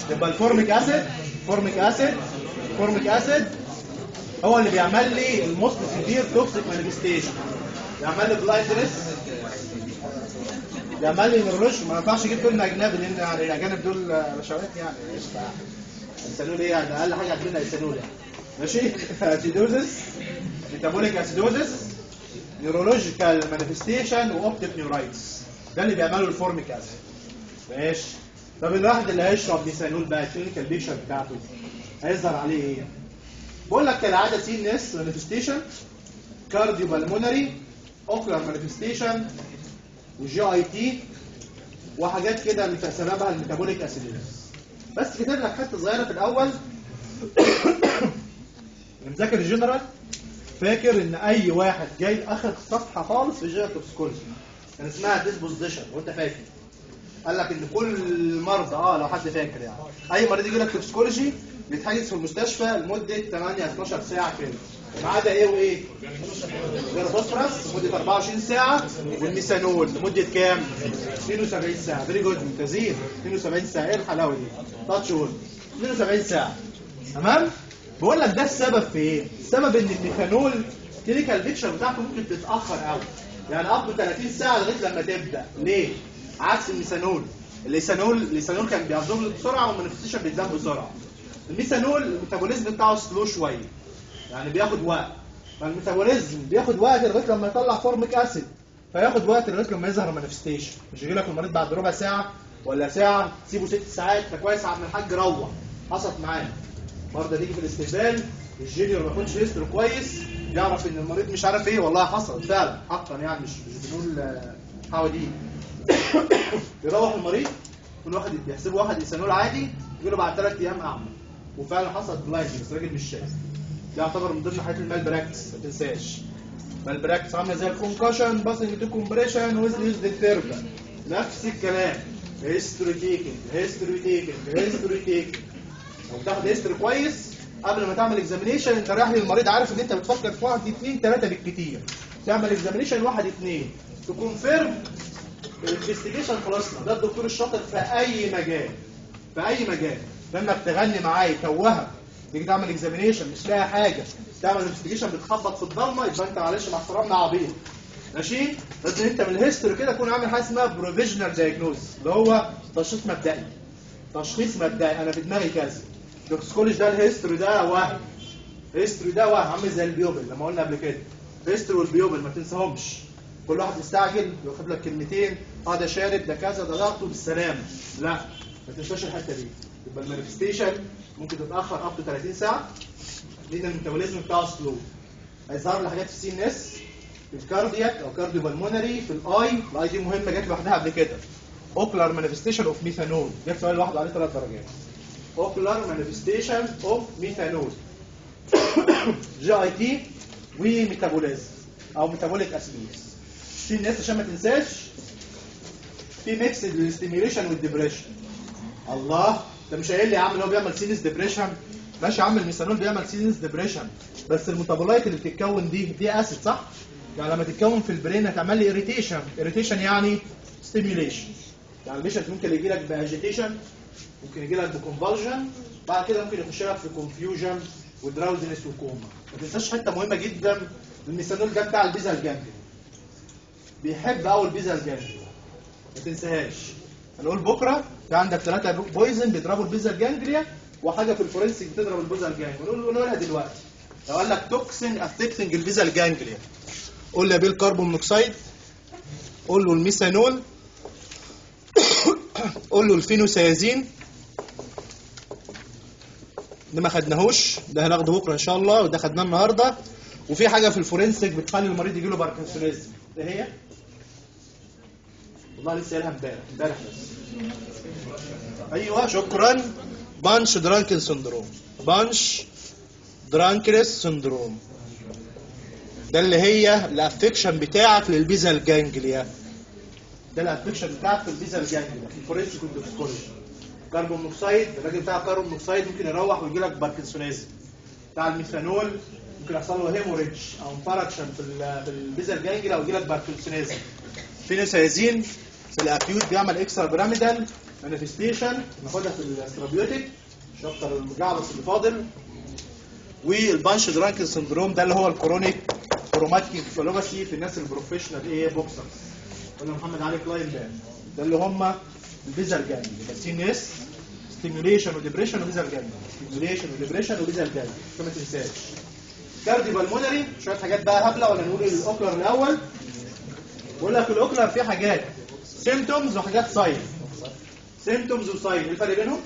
يبقى الفورميك اسيد فورميك اسيد فورميك اسيد هو اللي بيعمل لي الموست سيفير توكسيك مانيفستيشن، بيعمل لي بلايندنس، بيعمل لي نيورولوجي. ما ينفعش اجيب فيلم اجنبي لان يعني الاجانب دول رشاوات يعني يسالوا لي يعني اقل حاجه عندنا يسالوا يعني ماشي. اسيدوزس، ميتابوليك اسيدوزس، نيورولوجيكال مانيفستيشن، واوبتيك نيورايتس، ده اللي بيعمله الفورميك اسيد. ماشي. طب الواحد اللي هيشرب ميثانول بقى الكلينيكال بيكشر بتاعته هيظهر عليه ايه؟ بقول لك كالعاده سي ان اس مانيفستيشن، كارديو بالمونري، اوكلر مانيفستيشن، وجي اي تي، وحاجات كده اللي سببها الميتابوليك اسيدوزس. بس كتب لك حته صغيره في الاول. مذاكر الجنرال فاكر ان اي واحد جاي اخر صفحه خالص في جنرال توكسيكولوجي كان اسمها ديسبوزيشن، وانت فاكر قال لك ان كل المرضى اه لو حد فاكر يعني اي مريض يجي لك توكسيكولوجي بيتحجز في المستشفى لمده ثمانية اتناشر ساعه كده، ما عدا ايه وايه؟ غير فوسفورس لمده اربعة وعشرين ساعه، والميثانول لمده كام؟ اتنين وسبعين ساعه. فيري جود، ممتازين. اتنين وسبعين ساعه، ايه الحلاوه دي؟ تاتش وول اتنين وسبعين ساعه. تمام؟ بقول لك ده السبب في ايه؟ السبب ان الميثانول كلينيكال بيكشر بتاعته ممكن تتاخر قوي، يعني اب ثلاثين ساعه لغايه لما تبدا. ليه؟ عكس الميثانول. الليثانول الليثانول كان بيابزورب بسرعه والمانيفستيشن بيتزام بسرعه. الميثانول الميتابوليزم بتاعه سلو شويه، يعني بياخد وقت. فالميتابوليزم بياخد وقت لغايه لما يطلع فورميك اسيد، فياخد وقت لغايه لما يظهر مانيفستيشن. مش يجي لك المريض بعد ربع ساعه ولا ساعه، تسيبه ست ساعات. ده كويس يا عم الحاج، روح. حصلت معانا مرضى تيجي في الاستقبال الجونيور ما ياخدش هيستوري كويس، يعرف ان المريض مش عارف ايه. والله حصل فعلا حقا، يعني مش مش بنقول حواديت. يروح المريض كل واحد بيحسبه واحد يسانول عادي، يجي له بعد ثلاث ايام اعمى، وفعلا حصلت بلايندنج بس راجل مش شايف. ده يعتبر من ضمن حاجات المال براكتس، ما تنساش. مال براكتس عامله زي الكونكشن، باسنج تو كومبريشن، ويز يوز الثيربا، نفس الكلام. هيستوري تيكنج هيستوري تيكنج هيستوري تيكنج. لو بتاخد هيستوري كويس قبل ما تعمل اكزامينيشن، انت رايح للمريض عارف ان انت بتفكر في واحد اثنين ثلاثه بالكتير. تعمل اكزامينيشن واحد اثنين تكونفيرم الانفستيجيشن. خلصنا. ده الدكتور الشاطر في اي مجال، في اي مجال. لانك تغني معاه يتوهك، تيجي تعمل اكزامينيشن مش لاقي حاجه، تعمل انفستيجيشن بتخبط في الضلمه، يبقى انت معلش مع احترامنا عبيط. ماشي؟ لازم انت من الهيستوري كده تكون عامل حاجه اسمها بروفيجنال دايجنوز، اللي هو تشخيص مبدئي. تشخيص مبدئي، انا في دماغي كذا. التوكسيكولوجي ده الهيستوري ده وهم. الهيستوري ده وهم، عامل زي البيوبل لما قلنا قبل كده. الهيستوري والبيوبل ما تنساهمش. كل واحد مستعجل ياخد لك كلمتين، اه ده شارب ده كذا ده ضغطه بالسلامه. لا، ما تنساش الحته دي. يبقى المانيفستيشن ممكن تتاخر اب تو ثلاثين ساعه، لان الميتابوليزم بتاعه سلو. هيظهر لي حاجات في السي ان اس، في الكاردياك او كارديو بالمونري، في الاي. الاي دي مهمه، جت لوحدها قبل كده. اوكلر مانيفستيشن اوف ميثانول، جت سؤال لوحده عليه ثلاث درجات. اوكلر مانيفستيشن اوف ميثانول. جي اي تي وميتابوليزم او ميتابوليك اسيدوز. في الناس عشان ما تنساش في ميكس للستيميوليشن والديبريشن. الله، انت مش قايل لي يا عم ان هو بيعمل سينس ديبريشن؟ ماشي يا عم، الميثانول بيعمل سينس ديبريشن، بس الميتابولايت اللي بتتكون دي دي اسيد صح؟ يعني لما تتكون في البرين هتعمل لي اريتيشن، اريتيشن يعني ستيميوليشن. يعني البيشنت ممكن يجي لك باجيتيشن، ممكن يجي لك بكونفالجن، بعد كده ممكن يخش لك في كونفيوجن ودراوزنس وكوما. ما تنساش حته مهمه جدا، الميثانول ده بتاع البيزال جانجليا، بيحب قوي البيزال جانجليا، ما تنساهاش. هنقول بكره في عندك ثلاثه بويزن بيضربوا البيزال جانجليا، وحاجه في الفورنسيك بتضرب البيزال جانجليا. نقول نقولها دلوقتي. لو قال لك توكسين افكتنج البيزال جانجليا، قول له بالكربون مونوكسيد، قول له الميثانول، قول له الفينوسيازين. ده ما خدناهوش، ده هناخده بكره ان شاء الله، وده خدناه النهارده. وفي حاجه في الفورنسيك بتخلي المريض يجي له باركنسونيزم. ايه هي؟ والله لسه قايلها امبارح امبارح بس. ايوه شكرا. بانش درانكن سندروم. بانش درانكنس سندروم ده اللي هي الافكشن بتاعك للبيزال جانجليا. ده الافكشن بتاعك في البيزال جانجليا في الفورنسيك والتوكسيكولوجي. كربون مونوكسيد، الراجل بتاع كربون مونوكسيد ممكن يروح ويجي لك باركنسونيزم. بتاع الميثانول ممكن يحصل له هيموريدج او انفاركشن في في البيزال جانجليا ويجي لك باركنسونيزم. فينوسيازين في الاكيوت بيعمل اكسترا بيراميدال مانيفستيشن ناخدها في الاسترابيوتيك شابتر المجعلص اللي فاضل. والبانش درانكن سندروم ده اللي هو الكرونيك كروماتيك انكفالوباثي في الناس البروفيشنال ايه بوكسرز. قلنا محمد علي كلاين ده ده اللي هم البيزال جانج يبقى سي ان اس ستيميوليشن وديبريشن وبيزال جانج ستيميوليشن وديبريشن وبيزال جانج عشان ما تنساش. كارديو بالمونري شويه حاجات بقى هبله ولا نقول الاوكلر الاول؟ بقول لك الاوكلر فيه حاجات سيمتومز وحاجات ساين. سيمتومز وساين ايه الفرق بينهم؟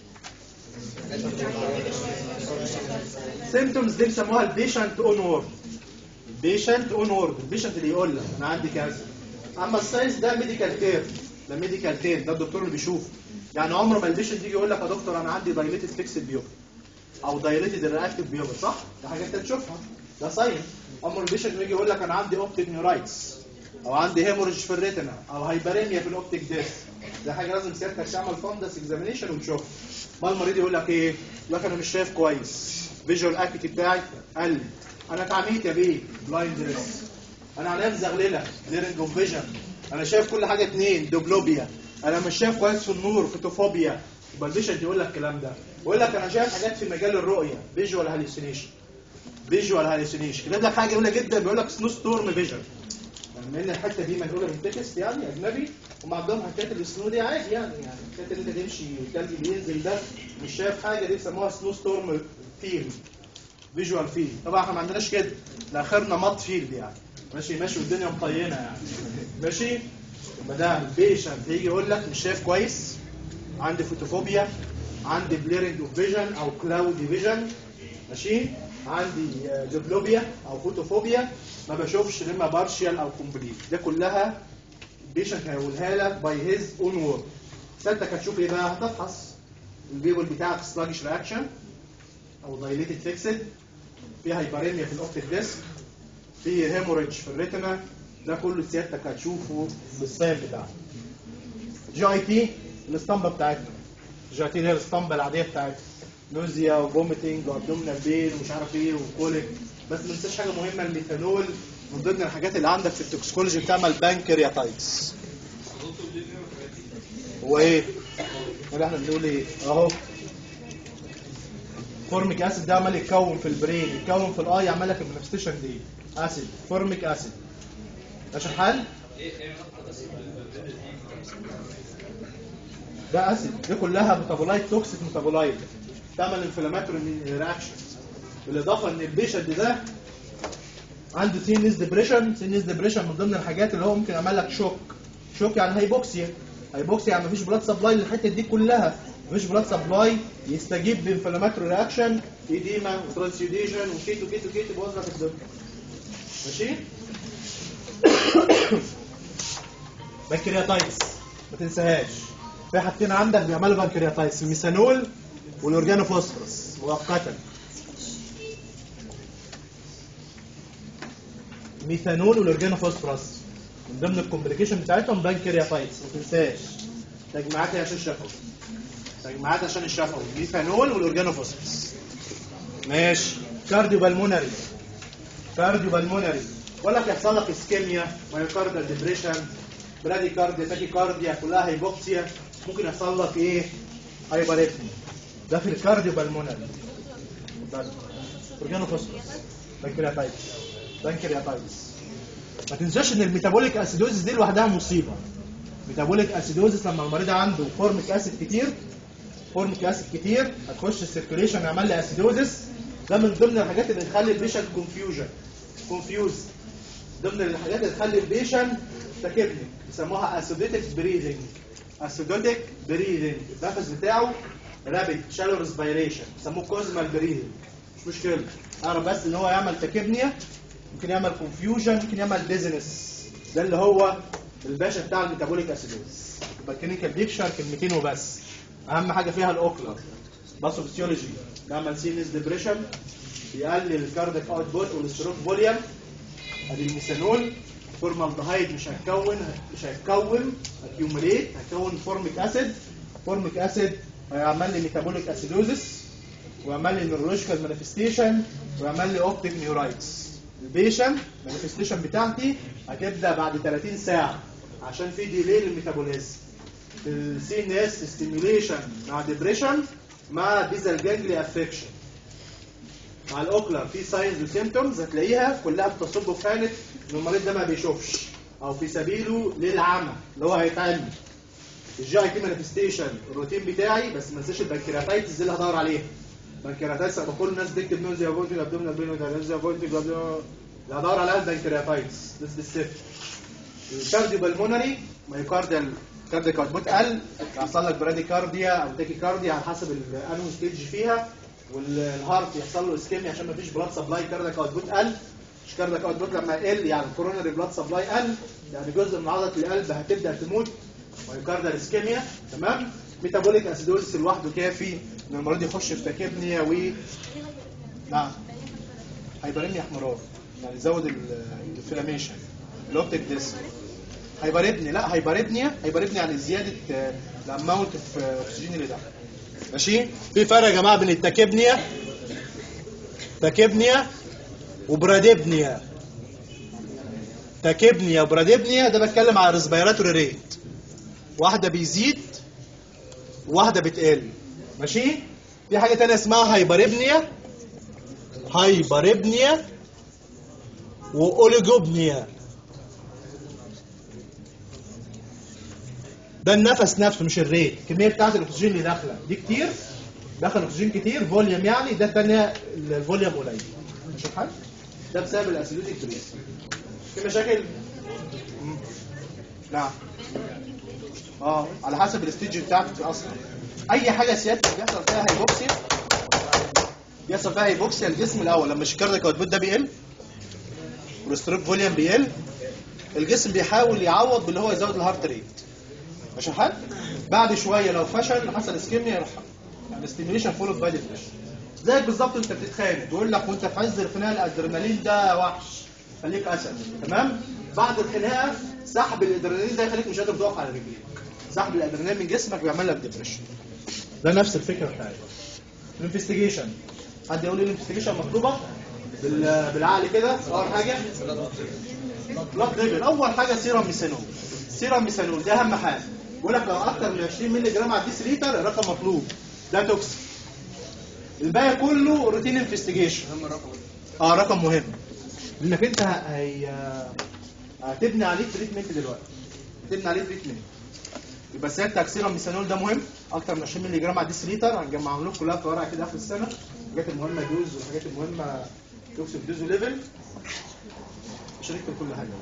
سيمتومز دي بيسموها البيشنت اون وورد. البيشنت اون وورد البيشنت اللي يقول لك انا عندي كذا. اما الساينس ده ميديكال تيرم ده ميديكال تيرم ده الدكتور اللي بيشوفه. يعني عمره ما البيشنت يجي يقول لك يا دكتور انا عندي دايليتد فيكسد بيوبل او دايليتد رياكتيف بيوبل صح؟ ده حاجه انت تشوفها ده ساينس. عمره البيشنت يجي يقول لك انا عندي اوبتيك نيورايتس او عندي هيموريج في الريتنا او هايبريميا في الاوبتيك ديسك. ده حاجه لازم سيادتك تعمل فندس اكزامينيشن وتشوف. ما المريض يقول لك ايه؟ يقول لك انا مش شايف كويس فيجوال اكتيفيتي بتاعي قل. انا اتعميت يا بيه بلايندنس. انا عينيا مزغلله ليرنج اوف فيجن. انا شايف كل حاجه اتنين دوبلوبيا. انا مش شايف كويس في النور فوتوفوبيا. يبقى البيشنت يقول لك الكلام ده. يقول لك انا شايف حاجات في مجال الرؤيه فيجوال هاليسينيشن. فيجوال هاليسينيشن كاتب لك حاجه جميله جدا بيقول لك سنو ستورم فيجن. بما ان الحته دي منقوله من تكست يعني اجنبي هم عندهم حكايه السنو دي عادي يعني يعني الحته اللي انت تمشي والتلج بينزل ده مش شايف حاجه دي بيسموها سنو ستورم فيلد فيجوال فيلد. طبعا احنا ما عندناش كده ده اخرنا مات فيلد يعني ماشي ماشي والدنيا مطينه يعني ماشي. يبقى ده البيشنت هيجي يقول لك مش شايف كويس عندي فوتوفوبيا عندي بليرنج اوف فيجن او كلاودي فيجن ماشي عندي ديبلوبيا او فوتوفوبيا ما بشوفش لما بارشيال او كومبليت. ده كلها البيشنت هيقولها لك باي هيز اون وورد. سالتك هتشوف ايه بقى؟ هتفحص البيبل بتاعك سلاجش رياكشن او دايليتد فيكسد في هايبريميا في الاوبتيك ديسك في هيموريدج في الريتنا. ده كله سيادتك هتشوفه بالساين بتاعك. جي اي تي الاسطمبه بتاعتنا جي اي تي هي الاسطمبه العاديه بتاعتنا نوزيا وفوميتنج وابدومينال بين ومش عارف ايه وكوليك. بس ما تنساش حاجه مهمه الميثانول من ضمن الحاجات اللي عندك في التوكسيكولوجي بتعمل بانكرياتايتس. هو ايه؟ اللي احنا بنقول ايه؟ اهو فورميك اسيد ده عمال يتكون في البرين يتكون في الاي يعمل لك المانيفستيشن دي اسيد فورميك اسيد. ماشي الحال؟ ده اسيد دي كلها ميتابولايت توكسيك ميتابولايت تعمل انفلاماتوري رياكشن. بالاضافه ان البيشنت ده عنده سينس ديبريشن. سينس ديبريشن من ضمن الحاجات اللي هو ممكن يعمل لك شوك. شوك يعني هايبوكسيا. هايبوكسيا يعني مفيش بلاد سبلاي للحته دي كلها مفيش بلاد سبلاي يستجيب بانفلاماتوري رياكشن ايديما وترانسيوديشن وكيت وكيت وكيت يبوظ لك الدنيا. ماشي؟ بنكرياتايتس ما تنساهاش. في حاجتين عندك بيعملوا بنكرياتايتس الميثانول والاورجانوفوسفورس مؤقتا. ميثانول والاورجانوفوسفورس من ضمن الكومبليكيشن بتاعتهم بنكرياتايتس ما تنساش. تجمعات عشان الشفوي تجمعات عشان الشفوي ميثانول والاورجانوفوسفورس. ماشي. كارديو بالمونري كارديو بالمونري ولا يحصل لك اسكيميا مايوكاردال ديبريشن براديكارديا تاكيكارديا كلها هايبوكسيا. ممكن يحصل لك ايه؟ هايبريتميا. ده في الكارديو بالمونري. اورجانوفوسفورس بنكرياتايتس بنكرياتايتس. ما تنساش ان الميتابوليك اسيدوزيس دي لوحدها مصيبه. ميتابوليك اسيدوزيس لما المريض عنده فورميك اسيد كتير فورميك اسيد كتير هتخش السيركيوليشن يعمل لي اسيدوزيس. ده من ضمن الحاجات اللي تخلي البيشنت كونفيوجن كونفيوز. ضمن الحاجات اللي تخلي البيشنت تكبنك بيسموها اسيدوتيك بريذنج. اسيدوتيك بريذنج النفس بتاعه رابيد شالو ريسبيريشن بيسموه كوزمال بريذنج. مش مشكله اعرف بس ان هو يعمل تكبنيا ممكن يعمل كونفيوجن ممكن يعمل ديزنس. ده اللي هو الباشا بتاع الميتابوليك اسيدوز. يبقى الكلينيكال بيكشر كلمتين وبس. اهم حاجه فيها الاوكلر باثوفيسيولوجي بيعمل سينس ديبريشن بيقلل الكاردياك اوتبوت والستروك فوليوم. ادي الميثانول فورمالدهايد مش هيتكون مش هيتكون اكيوميليت هيكون فورميك اسيد. فورميك اسيد هيعمل لي ميتابوليك اسيدوزس ويعمل لي نيورولوجيكال مانيفستيشن ويعمل لي اوبتيك نيورايتس. البيشنت مانيفستيشن بتاعتي هتبدا بعد ثلاثين ساعه عشان في ديلي للميتابوليزم. السي ان اس ستيميوليشن مع ديبريشن مع ديزل جانجلي افكشن. مع الاوكلر في ساينز وسيمتومز هتلاقيها كلها بتصب في حاله ان المريض ده ما بيشوفش او في سبيله للعمى اللي هو هيتعمي. الجي اي تي مانيفستيشن الروتين بتاعي، بس ما انساش البنكرياتايتس دي اللي هدور عليها. بنكرياتايتس انا بقول الناس بتكتب نوزيا فولتنج ابدومينال بين نوزيا فولتنج اللي هدور عليها البنكرياتايتس ده سبيسيفيك. الكارديو بالمونري مايوكارديال كاردياك اوتبوت قل، يحصل لك براديكارديا او تاكيكارديا على حسب الانو ستيج فيها، والهارت يحصل له اسكيميا عشان ما فيش بلاد سبلاي، كاردياك اوتبوت قل. مش كاردياك اوتبوت لما يقل يعني كورونري بلاد سبلاي قل، يعني جزء من عضله القلب هتبدا تموت، مايوكارديال اسكيميا. تمام. ميتابوليك اسيدوزيس لوحده كافي ان المريض يخش في تاكيبنيا و نعم هايبريميا احمرار، يعني يزود الانفلاميشن. الاوبتيك ديسك هايبريبنيا، لا هايبريبنيا هايبريبنيا يعني زياده الاماونت في اكسجين اللي داخل. ماشي. في فرق يا جماعه بين التاكيبنيا تاكيبنيا وبراديبنيا. تاكيبنيا وبراديبنيا ده بتكلم على ريسبيراتوري ريت، واحده بيزيد وواحده بتقل. ماشي. في حاجه ثانيه اسمها هايبريبنيا هايبريبنيا واوليجوبنيا. ده النفس نفسه مش الريت، الكميه بتاعت الاكسجين اللي داخله دي كتير، دخل اكسجين كتير فوليوم يعني، ده الثانيه الفوليوم قليل. مش حاجه ده بسبب الاسيدوتيك بريس. في مشاكل؟ نعم. اه على حسب الستيج بتاعتك اصلا. اي حاجه سيادتك بيحصل فيها هايبوكسيا بيحصل فيها هايبوكسيا الجسم الاول لما الكاردياك اوتبوت ده بيقل والستروك فوليوم بيقل، الجسم بيحاول يعوض باللي هو يزود الهارت ريت. ماشي الحال؟ بعد شويه لو فشل حصل اسكيميا يروح يعني ستيميوليشن فولو باي ديبريشن. زيك بالظبط انت بتتخانق بيقول لك وانت في عز الخناقه الادرينالين ده وحش خليك اسد. تمام. بعد الخناقه سحب الادرينالين ده يخليك مش قادر تقف على رجليك. سحب الادرينالين من جسمك بيعمل لك ديبريشن. ده نفس الفكره بتاعتها. الانفستيجيشن، حد يقول لي الانفستيجيشن مطلوبه بالعقل كده. اول حاجه بلاد ليفل، اول حاجه سيرم ميثانول. سيرم ميثانول ده اهم حاجه. بيقول لك لو اكتر من عشرين مللي جرام على الديسيليتر الرقم مطلوب، ده توكسيك. الباقي كله روتين انفستيجيشن. اه رقم مهم لانك انت هي هتبني عليه تريتمنت دلوقتي، هتبني عليه تريتمنت. يبقى سيادتك سيرم ميثانول ده مهم، اكتر من عشرين مللي جرام على الديسيليتر. هنجمعهم لكم كلها في ورقه كده اخر السنه، الحاجات المهمه دوز والحاجات المهمه توكسيك دوز وليفل. مش هنكتب كل حاجه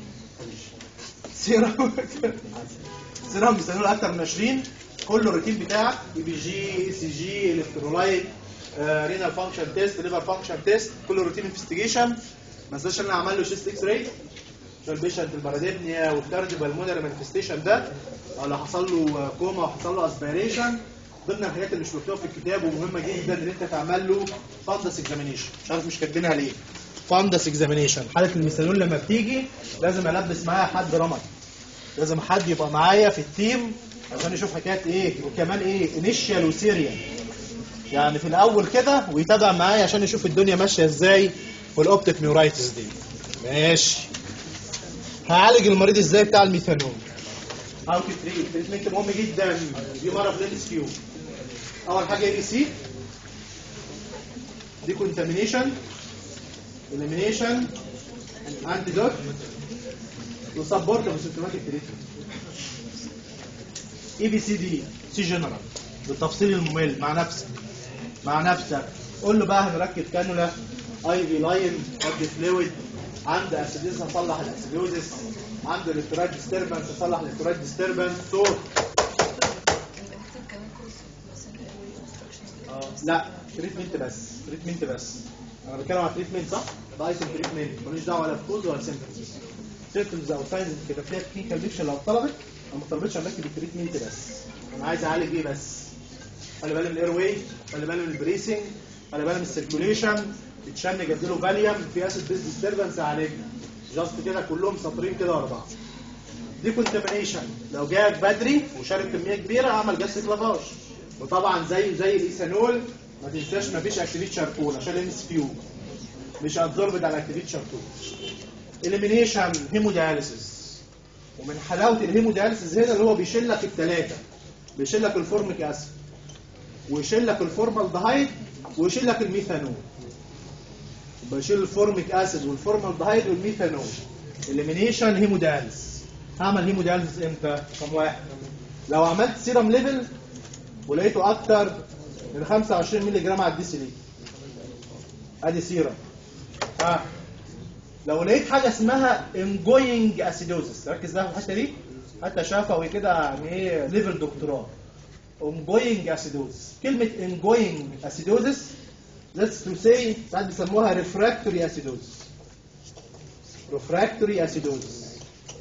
سيرم سيرم ميثانول اكتر من عشرين، كل الروتين بتاعك اي بي جي اي سي جي الكترولايت رينال فانكشن تيست ليفر فانكشن تيست، كل روتين انفستيجيشن. ما انساش ان انا عمل له شيست اكس راي عشان البيشنت الباراديبنيا والكارديو بالمونري مانيفستيشن ده، او لو حصل له كوما وحصل له اسبيريشن. ضمن الحاجات اللي مش مكتوبه في الكتاب ومهمه جدا ان انت تعمل له فاندس اكزامينيشن. مش عارف مش كاتبينها ليه. فاندس اكزامينيشن حاله الميثانول لما بتيجي لازم البس معايا حد رمد، لازم حد يبقى معايا في التيم عشان يشوف حكايه ايه، وكمان ايه انيشيال وسيريال، يعني في الاول كده ويتابع معايا عشان يشوف الدنيا ماشيه ازاي والاوبتيك نيورايتس دي. ماشي. هعالج المريض ازاي بتاع الميثانول؟ هاو تو تريت. تريتمنت مهم جدا، دي مره في الام كيو. اول حاجه اي بي سي دي كونتامينيشن اليمينيشن انتيدوت وسبورت سيمبتوماتيك تريتمنت. اي بي سي دي سي جنرال بالتفصيل الممل مع نفسك مع نفسك قول له بقى هنركب كانولا اي في لاين ادي فلويد، عنده اسيدوزس هصلح الاسيدوزس، عنده الكترولايت ديستربنس هصلح الكترولايت ديستربنس. صوت اه لا تريتمنت بس تريتمنت بس انا بتكلم على تريتمنت صح؟ ده ايتم تريتمنت ماليش دعوه ولا بكوز ولا سيمبتومز. سيمبتومز او ساينز كده فيها كلينيكال بيكشر لو طلبت، انا ما طلبتش اماكن التريتمنت بس، انا عايز اعالج ايه بس. خلي بالي من الاير واي، خلي بالي من البريسنج، خلي بالي من السيركوليشن، تتشنج اديله فاليوم في اسيد بيز ديستربنس اعالجها. جاست كده كلهم سطرين كده ورا بعض. دي كونتامينيشن لو جاك بدري وشارب كميه كبيره اعمل جاستيك لافاج. وطبعا زي زي الايثانول ما تنساش ما فيش اكتيفيت شاركول عشان ام اس كيو مش ابزوربد على اكتيفيت شاركول. اليمينيشن هيمودياليسيس ومن حلاوه الهيمودياليسيس هنا اللي هو بيشيل لك الثلاثه، بيشيل لك الفورميك اسيد ويشيل لك الفورمالدهايد ويشيل لك الميثانول. بشيل الفورميك اسيد والفورمالدهايد والميثانول. اليمينيشن هيمودياليسيس. هعمل هيمودياليسيس امتى؟ رقم واحد لو عملت سيرم ليفل ولقيته اكتر من خمسة وعشرين مللي جرام على الديسيليتر. ادي سيرم. ها لو لقيت حاجه اسمها انجوينج اسيدوزس، ركز بقى في الحته دي حتى شفوي كده، يعني ايه ليفل دكتوراه. انجوينج اسيدوزس، كلمه انجوينج اسيدوزس that's to say ساعات بيسموها ريفراكتوري اسيدوزس. ريفراكتوري اسيدوزس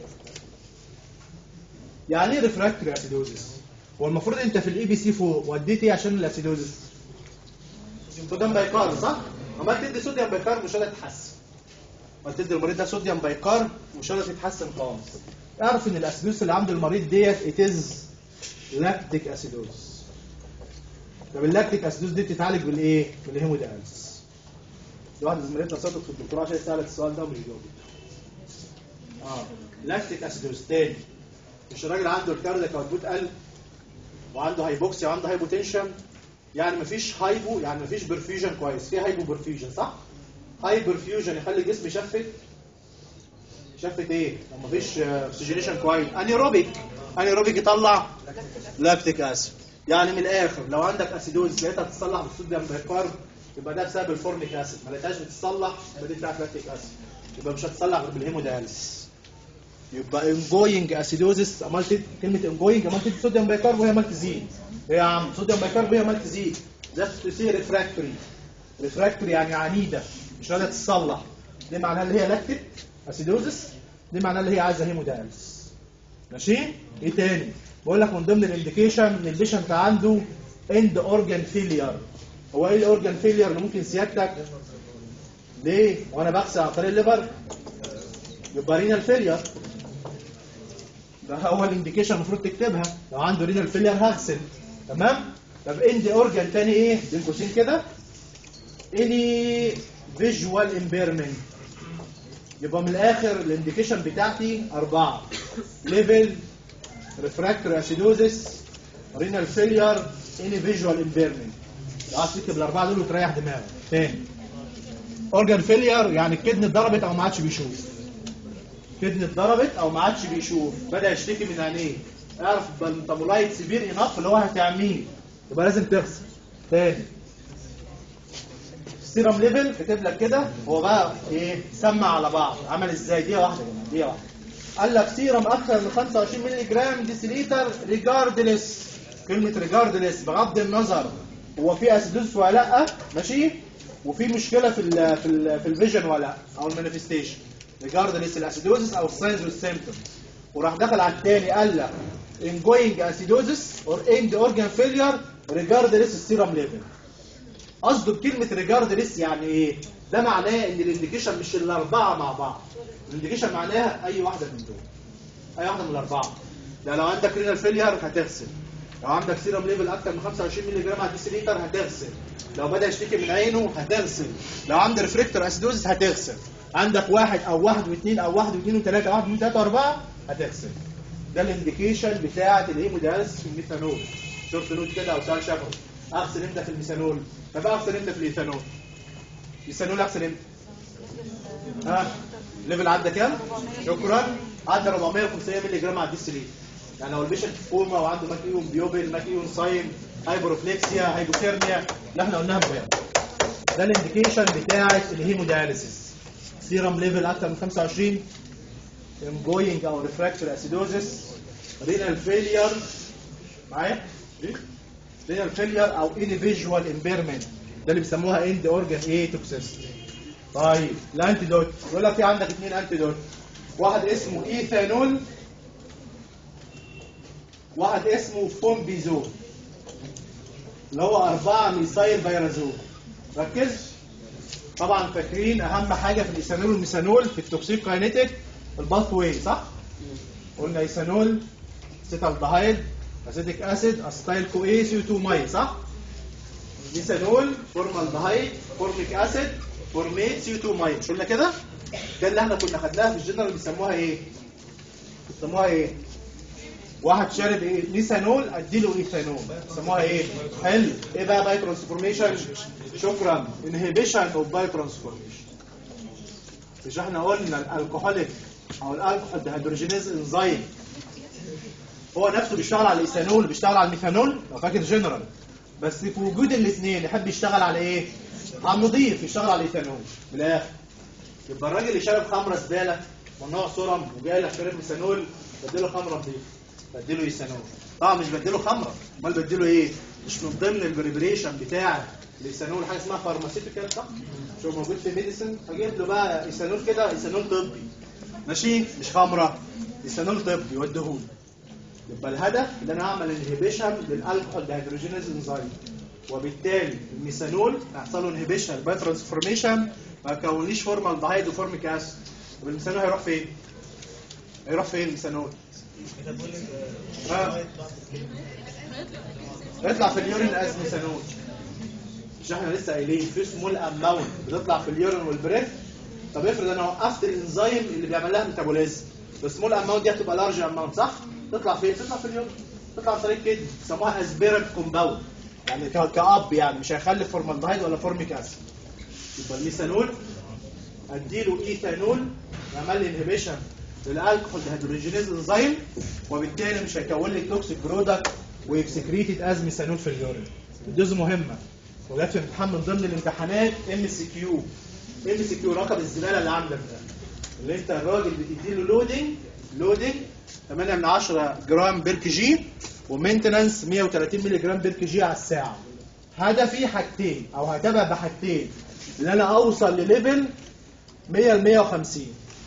يعني ايه ريفراكتوري اسيدوزس؟ هو المفروض انت في الاي بي سي فوق وديت ايه عشان الاسيدوزس؟ صوديوم بايكار صح؟ عمال تدي صوديوم بايكار مش قادر تتحسن. عمال تدي المريض ده صوديوم بايكار مش قادر تتحسن خالص. اعرف ان الاسيدوزس اللي عند المريض ديت it is لاكتيك اسيدوزس. طب اللاكتيك اسيدوز دي بتتعالج بالايه؟ بالهيمودياليسيس. في واحده زميلتنا صادت في الدكتوراه عشان تسالك السؤال ده ومش جاوبت. اه لاكتيك اسيدوز تاني، مش الراجل عنده الكاردياك اوتبوت قل وعنده هايبوكسيا وعنده هايبوتنشن، يعني مفيش هايبو، يعني مفيش برفيوجن كويس، في هايبو برفيوجن صح؟ هاي برفيوجن يخلي الجسم يشفت شفت ايه؟ لو مفيش اوكسجينيشن كويس انيروبيك، انيروبيك يطلع لاكتيك اسيد. يعني من الاخر لو عندك اسيدوز لقيتها بتتصلح بالصوديوم بايكارب يبقى ده بسبب الفورميك اسيد، ما لقيتهاش بتتصلح يبقى دي بتاعت لاكتيك اسيد، يبقى مش هتصلح غير بالهيمودياليسيس. يبقى انجوينج اسيدوزس، عملت كلمه انجوينج عملت صوديوم بايكارب وهي عملت تزيد. ايه يا عم صوديوم بايكارب وهي عملت تزيد، ده تصير ريفراكتوري. ريفراكتوري يعني عنيده مش قادره تتصلح، دي معناها اللي هي لاكتيك اسيدوزس، دي معناها اللي هي عايزه هيمودياليسيس. ماشي؟ ايه تاني؟ بقول لك من ضمن الانديكيشن ان البيشنت عنده اند اورجان فيلير. هو ايه الاورجان فيلير اللي ممكن سيادتك ليه وانا بغسل عن طريق الليفر؟ يبقى رينال فيلير. ده هو الانديكيشن المفروض تكتبها، لو عنده رينال فيلير هغسل. تمام؟ طب اند اورجان تاني ايه؟ بين قوسين كده اني فيجوال امبيرمنت. يبقى من الاخر الانديكيشن بتاعتي اربعه: ليفل، ريفراكتوري اسيدوزس، رينال فيلير، اني فيجوال امبيرمنت. عايز تكتب الاربعه دول وتريح دماغك. تاني اورجان فيلير يعني الكدن اتضربت او ما عادش بيشوف. كدن اتضربت او ما عادش بيشوف، بدا يشتكي من عينيه، اعرف بالميتابولايت سيفير انف اللي هو هتعميه، يبقى لازم تغسل. تاني السيرم ليفل كاتب لك كده، هو بقى ايه؟ سمع على بعض. عمل ازاي؟ دي واحده يا جماعه، دي واحده. قال لك سيرم اكثر من خمسة وعشرين مللي جرام ديسيليتر ريجاردلس. كلمه ريجاردلس بغض النظر هو في اسيدوز ولا لا، ماشي؟ وفي مشكله في ال في ال في الفيجن ولا لا، او المانيفستيشن. ريجاردلس الاسيدوزس او الساينز والسيمبتومز. وراح دخل على الثاني قال لك انجوينج اسيدوزس اور اند اورجان فيلير ريجاردلس السيرم ليفل. قصده بكلمه ريجاردلس يعني ايه؟ ده معناه ان الانديكيشن مش الاربعه مع بعض. الانديكيشن معناها اي واحده من دول، اي واحده من الاربعه. ده لو عندك رينال فيلير هتغسل، لو عندك سيرم ليفل اكتر من خمسة وعشرين مللي جرام على الديسيليتر هتغسل، لو بدا يشتكي من عينه هتغسل، لو عندك ريفراكتور اسيدوزس هتغسل، عندك واحد او واحد واثنين او واحد واثنين وثلاثه، واحد واثنين ثلاثه واربعه هتغسل. ده الانديكيشن بتاعه الهيمودياليسيس في الميثانول. شفت نوت كده او سؤال شفوي، اغسل امتى في الميثانول؟ طب اغسل امتى في الايثانول؟ الايثانول اغسل امتى؟ ها الليفل عدى كام؟ شكرا، عدى أربعمية وخمسين مللي جرام على الديسيليتر. يعني لو البيشنت في كوما وعنده ماكيون بيوبل، ماكيون ساين، هايبروفليكسيا، هايبوثيرميا اللي احنا قلناها امبارح. ده الانديكيشن بتاعه الهيمودياليسيس. سيرم ليفل اكتر من خمسة وعشرين، امجوينج او ريفراكتوري اسيدوزس، رينال فيلير معايا؟ رينال فيلير او اني فيجوال امبيرمنت، ده اللي بيسموها اند اورجان ايه توكسيستي. طيب الانتيدوت يقول لك في عندك اثنين انتيدوت، واحد اسمه ايثانول، واحد اسمه فومبيزول اللي هو أربعة ميثايل فيرازول. ركز طبعا، فاكرين اهم حاجه في الايثانول والميثانول في التوكسيك كاينيتيك الباث واي صح؟ قلنا ايثانول سيتالدهايد اسيتيك اسيد اسيتايل كو اي سي او اتنين ميه صح؟ ميثانول فورمالدهايد فورميك اسيد فورميت سي او اتنين ميه، مش قلنا كده؟ ده اللي احنا كنا خدناها في الجنرال بيسموها ايه؟ سموها ايه؟ واحد شارب ايه؟ ميثانول اديله ايثانول، سموها ايه؟ حلو. ايه بقى باي ترانسفورميشن؟ شكرا، انهبيشن اوف باي ترانسفورميشن. مش احنا قلنا الالكحوليك او الالكحول دهيدروجينيز انزيم هو نفسه بيشتغل على الايثانول بيشتغل على الميثانول لو فاكر جنرال، بس في وجود الاثنين يحب يشتغل على ايه؟ على النظيف، يشتغل على الايثانول من الاخر. يبقى الراجل اللي شارب خمره زباله من نوع سرم وجاي لك شارب ميثانول بديله خمره نظيفه، بديله ايثانول. طبعا مش بديله خمره، امال بديله ايه؟ مش من ضمن البريبريشن بتاع الايثانول حاجه اسمها فارماسيوتيكال، صح؟ مش هو موجود في ميديسن؟ اجيب له بقى ايثانول كده، ايثانول طبي ماشي، مش خمره، ايثانول طبي وديهوله. يبقى الهدف ان انا اعمل انهبيشن للالكحول دهيدروجينيز انزيم، وبالتالي الميثانول هيحصل له انهبيشن باي ترانسفورميشن، ما يكونليش فورمالدهيد وفورميك اسيد. طب الميثانول هيروح فين؟ هيروح فين الميثانول؟ ها؟ يطلع في اليورين از ميثانول. مش احنا لسه قايلين في سمول اماونت بتطلع في اليورين والبريث؟ طب افرض انا وقفت الانزيم اللي بيعمل لها ميتابوليزم، السمول اماونت دي هتبقى لارج اماونت، صح؟ تطلع فين؟ تطلع في اليورين، تطلع عن طريق الكدني، يسموها اسبيرنت كومباوند، يعني كأب يعني مش هيخلف فورمالدهيد ولا فورميك اسيد. يبقى الميثانول اديله ايثانول يعمل لي انهبيشن للالكحول دهيدروجينيز انزيم، وبالتالي مش هيكون لي توكسيك برودكت ويكسكريتد از ميثانول في اليورين. الدوز مهمه وجت في امتحان من ضمن الامتحانات ام سي كيو. ام سي كيو رقم الزباله اللي عندك ده، اللي انت الراجل بتديله لودنج لودنج ثمانية من عشرة جرام بير كي جي ومينتنانس مية وتلاتين مللي جرام بير كي جي على الساعه. هدفي حاجتين او هتابع بحاجتين، ان انا اوصل لليفل مية ل مية وخمسين،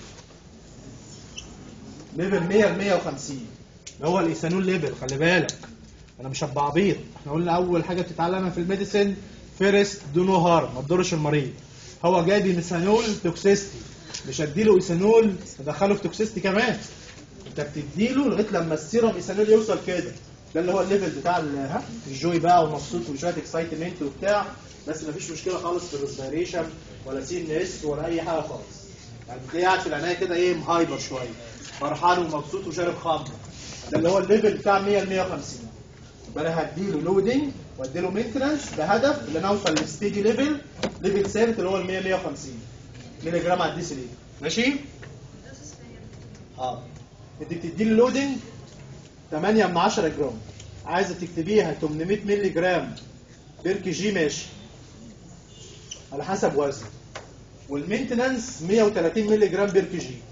ليفل مية ل مية وخمسين اللي هو الايثانول ليفل. خلي بالك انا مش هبقى عبيط، احنا قلنا اول حاجه بتتعلمها في الميديسن فيرست دو نو هارم، ما تضرش المريض. هو جايب ميثانول توكسيستي، مش هديله ايثانول ادخله في توكسيستي كمان، انت بتديله لغايه لما السيرم ايثانول يوصل كده، ده اللي هو الليفل بتاع ها الجوي بقى ومبسوط وشويه اكسايتمنت وبتاع، بس مفيش مشكله خالص في الريسبيريشن ولا سي ان اس ولا اي حاجه خالص. يعني بتلاقيه قاعد في العنايه كده ايه مهايبر شويه، فرحان ومبسوط وشارب خمر، ده اللي هو الليفل بتاع مية ل مية وخمسين. يبقى انا هديله لودنج واديله مينتنانس بهدف ان انا اوصل للستيدي ليفل، ليفل ثابت اللي هو ال مية مية وخمسين مللي جرام على الديسيليتر، ماشي؟ اه انت بتدي له لودنج ثمانية من عشرة جرام، عايزه تكتبيها ثمانمية مللي جرام بير كي جي ماشي على حسب وزن، والمينتنانس مية وتلاتين مللي جرام بير كي جي.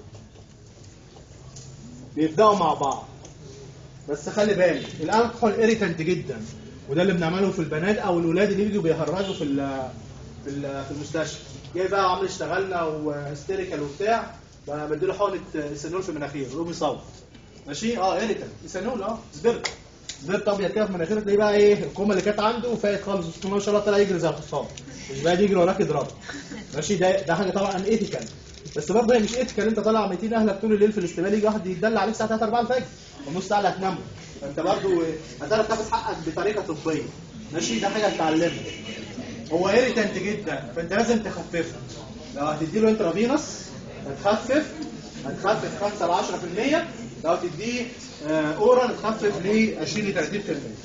بيبداوا مع بعض، بس خلي بالك الالكحول اريتنت جدا، وده اللي بنعمله في البنات او الولاد اللي بيجوا بيهرجوا في في في المستشفى، جاي بقى عامل اشتغلنا وهستيريكال وبتاع، بديله حقنه ايثانول في مناخيره يقوم يصوت، ماشي؟ اه اريتنت ايثانول، اه سبيرت سبيرت ابيض كده في مناخيره، تلاقيه بقى ايه الكومه اللي كانت عنده فايت خالص، بسم الله ما شاء الله طلع يجري زي الحصان، مش بقى يجري وراك يضربك، ماشي؟ ده ده حاجه طبعا ايثيكال، بس برضه هي مش ايثيكال. انت طالع ميتين اهلك طول الليل في الاستقبال، يجي واحد يتدلع عليك الساعه تلاتة أربعة الفجر ونص ساعه اللي هتنامه، فانت برضه هتعرف تاخد حقك بطريقه طبيه، ماشي؟ ده حاجه هتتعلمها. هو اريتنت جدا فانت لازم تخففه، لو هتدي له انترافينوس هتخفف هتخفف خمسة ل عشرة في المية، لو تديه اورال تخفف ل عشرين ل تلاتين في المية.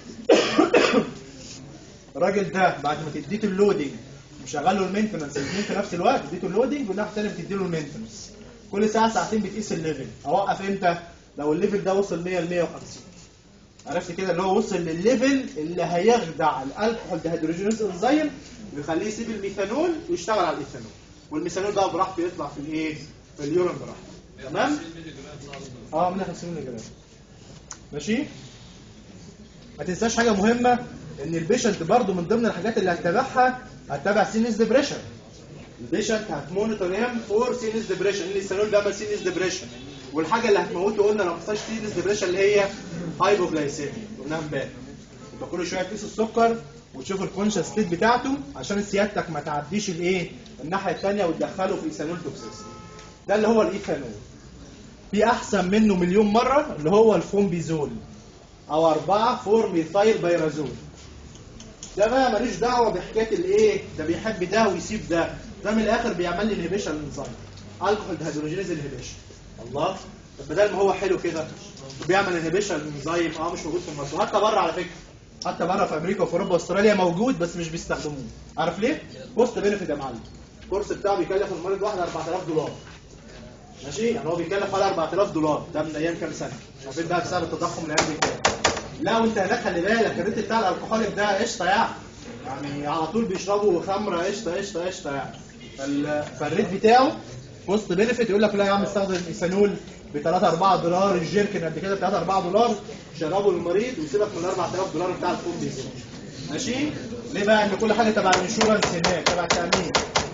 الراجل ده بعد ما تديته اللودنج وشغل له المينتنس الاثنين في نفس الوقت، اديته اللودنج والناحيه الثانيه بتدي له المينتنس، كل ساعه ساعتين بتقيس الليفل. اوقف امتى؟ لو الليفل ده وصل مية ل مية وخمسين. عرفت كده اللي هو وصل للليفل اللي هيخدع الالكحول دهيدروجينيز انزيم ويخليه يسيب الميثانول ويشتغل على الايثانول، والميثانول ده براحته يطلع في الايه؟ في اليورين براحته، تمام؟ اه مية وخمسين مللي جرام، ماشي؟ ما تنساش حاجه مهمه، ان البيشنت برضو من ضمن الحاجات اللي هتتابعها هتتابع سينس ديبريشن. البيشنت هتمونيتور هيم فور سينس ديبريشن، ان الايثانول بيعمل سينس ديبريشن، والحاجه اللي هتموته قلنا لو ما حصلش سينس ديبريشن اللي هي هايبوغلايسيميا، قلناها امبارح. يبقى كل شويه تقيس السكر وتشوف الكونشس ستيت بتاعته عشان سيادتك ما تعديش الايه؟ الناحيه الثانيه وتدخله في ايثانول توكسيس. ده اللي هو الايثانول. في احسن منه مليون مره اللي هو الفومبيزول او أربعة فور ميثايل بايرازول. ده بقى ماليش دعوه بحكايه الايه؟ ده بيحب ده ويسيب ده، ده من الاخر بيعمل لي انهبيشن للانزيم الكحول دهيدروجينيز انهبيشن. الله، بدل ما هو حلو كده بيعمل انهبيشن انزيم اه مش موجود في المصل، حتى بره على فكره، حتى بره في امريكا وفي اوروبا واستراليا موجود بس مش بيستخدموه. عارف ليه؟ كوست بينفيت يا معلم. الكورس بتاعه بيكلف المريض واحد أربعة آلاف دولار. ماشي؟ يعني هو بيكلف حوالي أربعة آلاف دولار، ده من ايام كام سنه؟ عارفين بقى بسبب التضخم الايام دي كام؟ لا وانت هناك خلي بالك الريت بتاع الكحوليك ده قشطه يعني. يعني على طول بيشربوا خمره قشطه قشطه قشطه يعني. فال... فالريت بتاعه كوست بينفيت يقول لك لا يا عم استخدم ايثانول ب ثلاثة أربعة دولار، الجيركن قد كده ب ثلاثة أربعة دولار، شربه للمريض ويسيبك من أربعة آلاف دولار بتاع الفوم بيزول. ماشي؟ ليه بقى؟ ان كل حاجه تبع الانشورنس هناك، تبع التامين.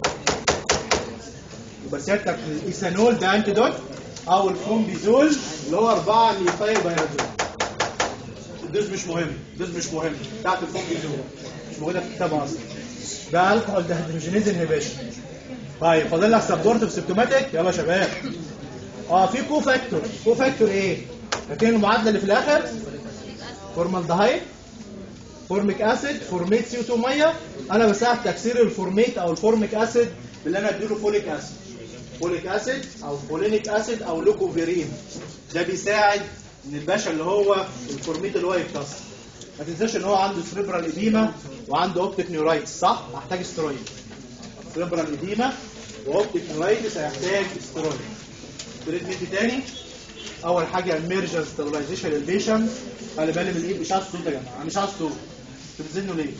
يبقى سيادتك الايثانول ده انتيدوت او الفوم بيزول اللي هو أربعة ميثايل بايرازول. الدوز مش مهم، الدوز مش مهم بتاعت الفوم بيزول مش موجوده في الكتاب اصلا. ده الكحول دهيدروجينيز انهبيشن. طيب فاضل لك سبورتيف سيمبتوماتيك يلا يا شباب. اه في كو فاكتور، كو فاكتور ايه؟ فاكرين المعادله اللي في الاخر؟ فورمالدهايد، فورميك اسيد، فورميت سي او اتنين ميه. انا بساعد تكسير الفورميت او الفورميك اسيد باللي انا اديله فوليك اسيد. فوليك اسيد او فولينيك اسيد او لوكوفيرين. ده بيساعد ان الباشا اللي هو الفورميت اللي هو يتكسر. ما تنساش ان هو عنده سريبرال اديما وعنده اوبتيك نيورايتس صح؟ هحتاج استرويد. سريبرال اديما واوبتيك نيورايتس هيحتاج استرويد. تريتمنت تاني اول حاجه اميرجنس ستابلايزيشن للبيشنت. خلي بالي من الايد، مش عايز صوت يا جماعه، انا مش عايز صوت. انتوا بتزنوا ليه؟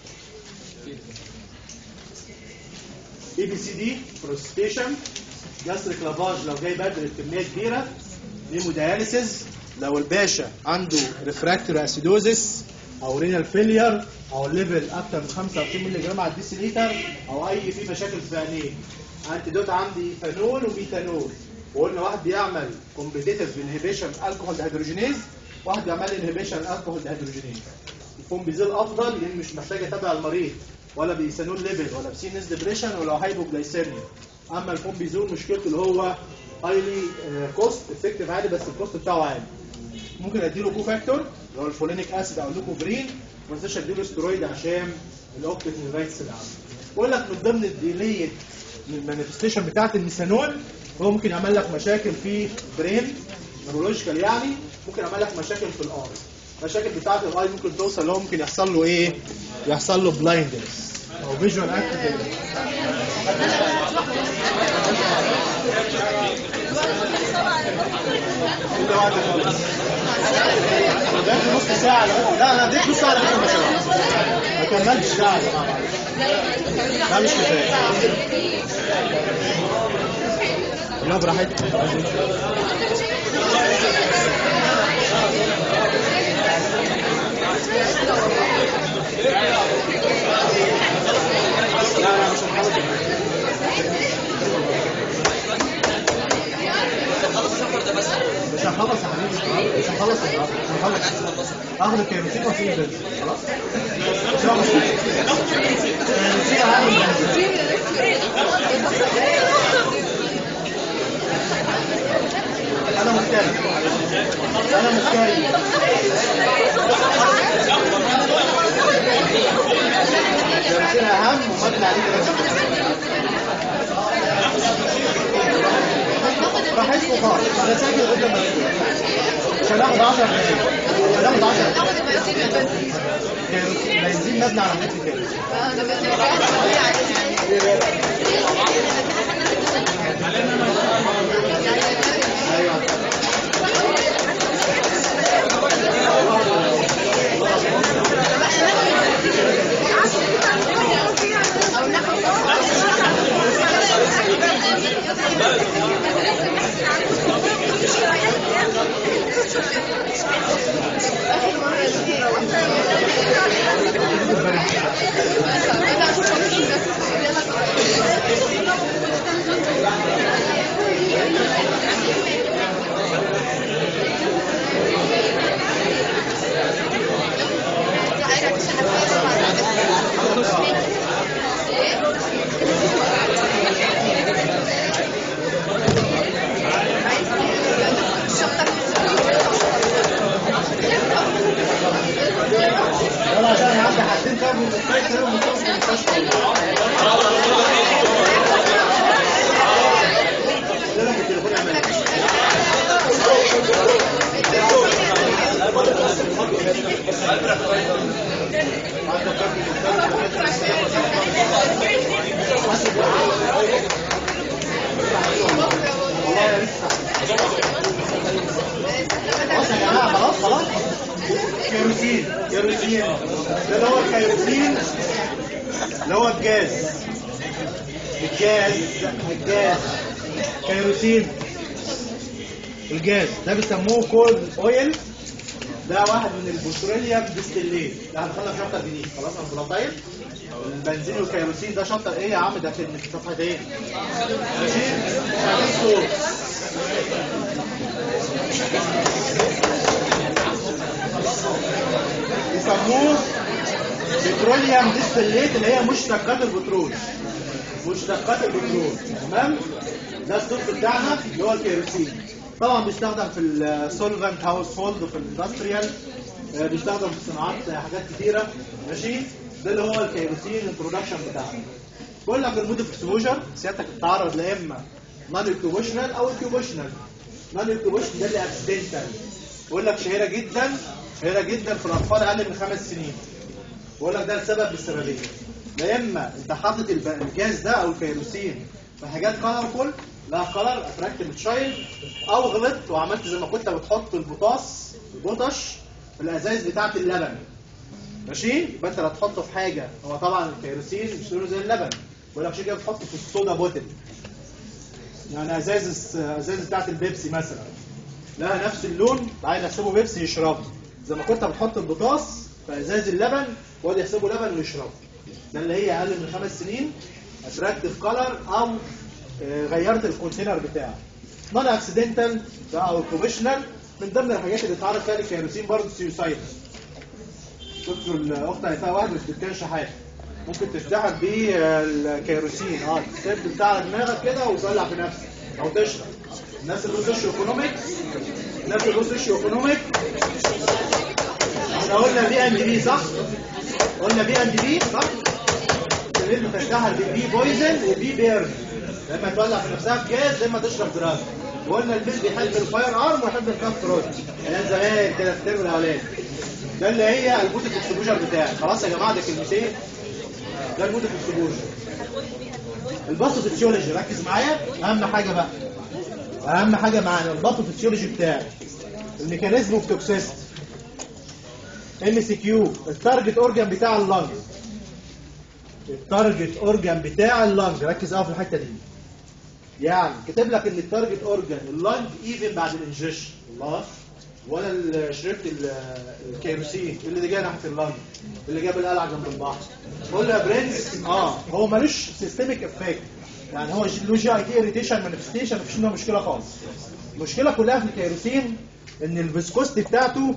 اي بي سي دي بروستيشن، جاستريك لافاج لو جاي بدري بكميه كبيره، هيمودياليسيس لو الباشا عنده ريفراكتوري اسيدوزيس او رينال فيلير او ليفل اكتر من خمسة وعشرين مللي جرام على الديسيليتر او اي في مشاكل في عينيه. انتيدوت عندي ايثانول وميثانول، وقلنا واحد بيعمل كومبيتيتيف انهبيشن الكحول دهيدروجينيز، واحد بيعمل انهبيشن الكحول دهيدروجينيز. الفوم بيزيل افضل لان مش محتاج اتابع المريض ولا بيثانول ليفل ولا بسينس ديبريشن ولا هايبوجلايسيميا. اما الفوم بيزول مشكلته اللي هو هايلي كوست افكتيف عالي بس الكوست بتاعه عالي. ممكن اديله كو فاكتور اللي هو الفولينيك اسيد او اللوكوفرين، ما تنساش اديله سترويد عشان الاوبتيك نيورايتس اللي عنده. بقول لك من ضمن الديلي المانيفستيشن بتاعت الميثانول هو ممكن يعمل لك مشاكل في برين نيورولوجيكال، يعني ممكن يعمل لك مشاكل في الاي. المشاكل بتاعت الاي ممكن توصل اللي هو ممكن يحصل له ايه؟ يحصل له بلايندنس او فيجوال اكتيف. ده نص ساعه. لا انا اديت نص ساعه لحد ما شبعت، ما كملتش ساعه يا جماعه. لا مش كفايه. يلا براحتك. لا لا مش هنحاول. مش هنخلص يا حبيبي، مش هنخلص يا جماعه، مش هنخلص. اخد الكيروسين واسيب البنزين خلاص. مش هنخلص. الكيروسين اهم من البنزين. انا مختلف، انا مختلف. الكيروسين اهم ومبني عليه دراسه. راح اسمه خالص، انا ساكن قدام المسؤول. مش هناخد عشرة دقايق، مش هناخد عشرة دقايق. بنزين مبني على حته كده. يلا عشان عندي حاجتين كده من المستشفى. كيروسين كيروسين ده اللي هو الكيروسين اللي هو الجاز الجاز الجاز كيروسين الجاز ده بيسموه كول اويل. ده واحد من البتروليوم ديستيليت. ده هنخلص شابتر جديد خلاص من الفولاتايل. البنزين والكيروسين ده شابتر ايه يا عم؟ ده في صفحه ايه؟ ماشي؟ الصوت يسموه بتروليوم ديستيليت اللي هي مشتقات البترول. مشتقات البترول تمام؟ ده الصوت بتاعنا اللي هو الكيروسين. طبعا بيستخدم في السولفنت هاوس هولد وفي الاندستريال، بيستخدم في الصناعات حاجات كتيره ماشي. ده اللي هو الكيروسين البرودكشن بتاعنا. بقول لك المود اوف اكسبوجر سيادتك بتتعرض لا اما نون اكتوبوشنال او اكتوبوشنال. نون اكتوبوشنال ده اللي اكسيدنتال. بقول لك شهيره جدا شهيره جدا في الاطفال اقل من خمس سنين. بقول لك ده السبب بالسببيه. لا اما انت حاطط الجاز ده او الكيروسين في حاجات كلرفول لا كلر اتراكتيف تشايلد، او غلطت وعملت زي ما كنت بتحط البوتاص البوتش في الازايز بتاعه اللبن ماشي. يبقى انت هتحطه في حاجه، هو طبعا الكيروسين مش لونه زي اللبن، بقول لك عشان كده بتحطه في الصودا بوتل. يعني ازايز ازايز بتاعه البيبسي مثلا لها نفس اللون، عايز يحسبه بيبسي يشربه زي ما كنت بتحط البوتاص في ازايز اللبن ويقعد يحسبه لبن ويشربه. ده اللي هي اقل من خمس سنين اتراكتيف كلر او غيرت الكونتينر بتاعه. نون اكسيدنتال ده او كوبيشنال. من ضمن الحاجات اللي اتعرض فيها الكيروسين برضه السيوسايد. شفتوا الاخت هيفاء واحد مش بتكنش حاجه ممكن تفتحك بالكيروسين اه تسيب بتاع دماغك كده وتولع في نفسك او تشرب. الناس اللي سوشيو ايكونوميك الناس اللي سوشيو ايكونوميك احنا قلنا بي اند بي صح؟ قلنا بي اند بي صح؟ اللي بتفتحها بالبي بويزن وبي بيرن. لما تولع في نفسها بجاز لما تشرب دراج. وقلنا البيت بيحب الفاير ارم ويحب الكاف رود. ايام زمان كده في الترم الاولاني. ده اللي هي البوت اكسبوجر بتاعي. خلاص يا جماعه ده كلمتين. ده البوت اكسبوجر. الباثوفيسيولوجي ركز معايا اهم حاجه بقى. اهم حاجه معانا الباثوفيسيولوجي بتاعي. الميكانيزم اوف توكسيستي. ام سي كيو التارجت اورجان بتاع اللنج. التارجت اورجان بتاع اللنج ركز قوي في الحته دي. يعني كاتب لك ان التارجت اورجان اللنج ايفن بعد الانجكشن. الله ولا شربت الكيروسين اللي جاي ناحيه اللنج اللي جاب القلعه جنب البحر. قول له يا برنس اه هو ملوش سيستميك افكت. يعني هو له جي اي تي اريتيشن مانيفستيشن مفيش منه مشكله خالص. المشكله كلها في الكيروسين ان الفيسكوستي بتاعته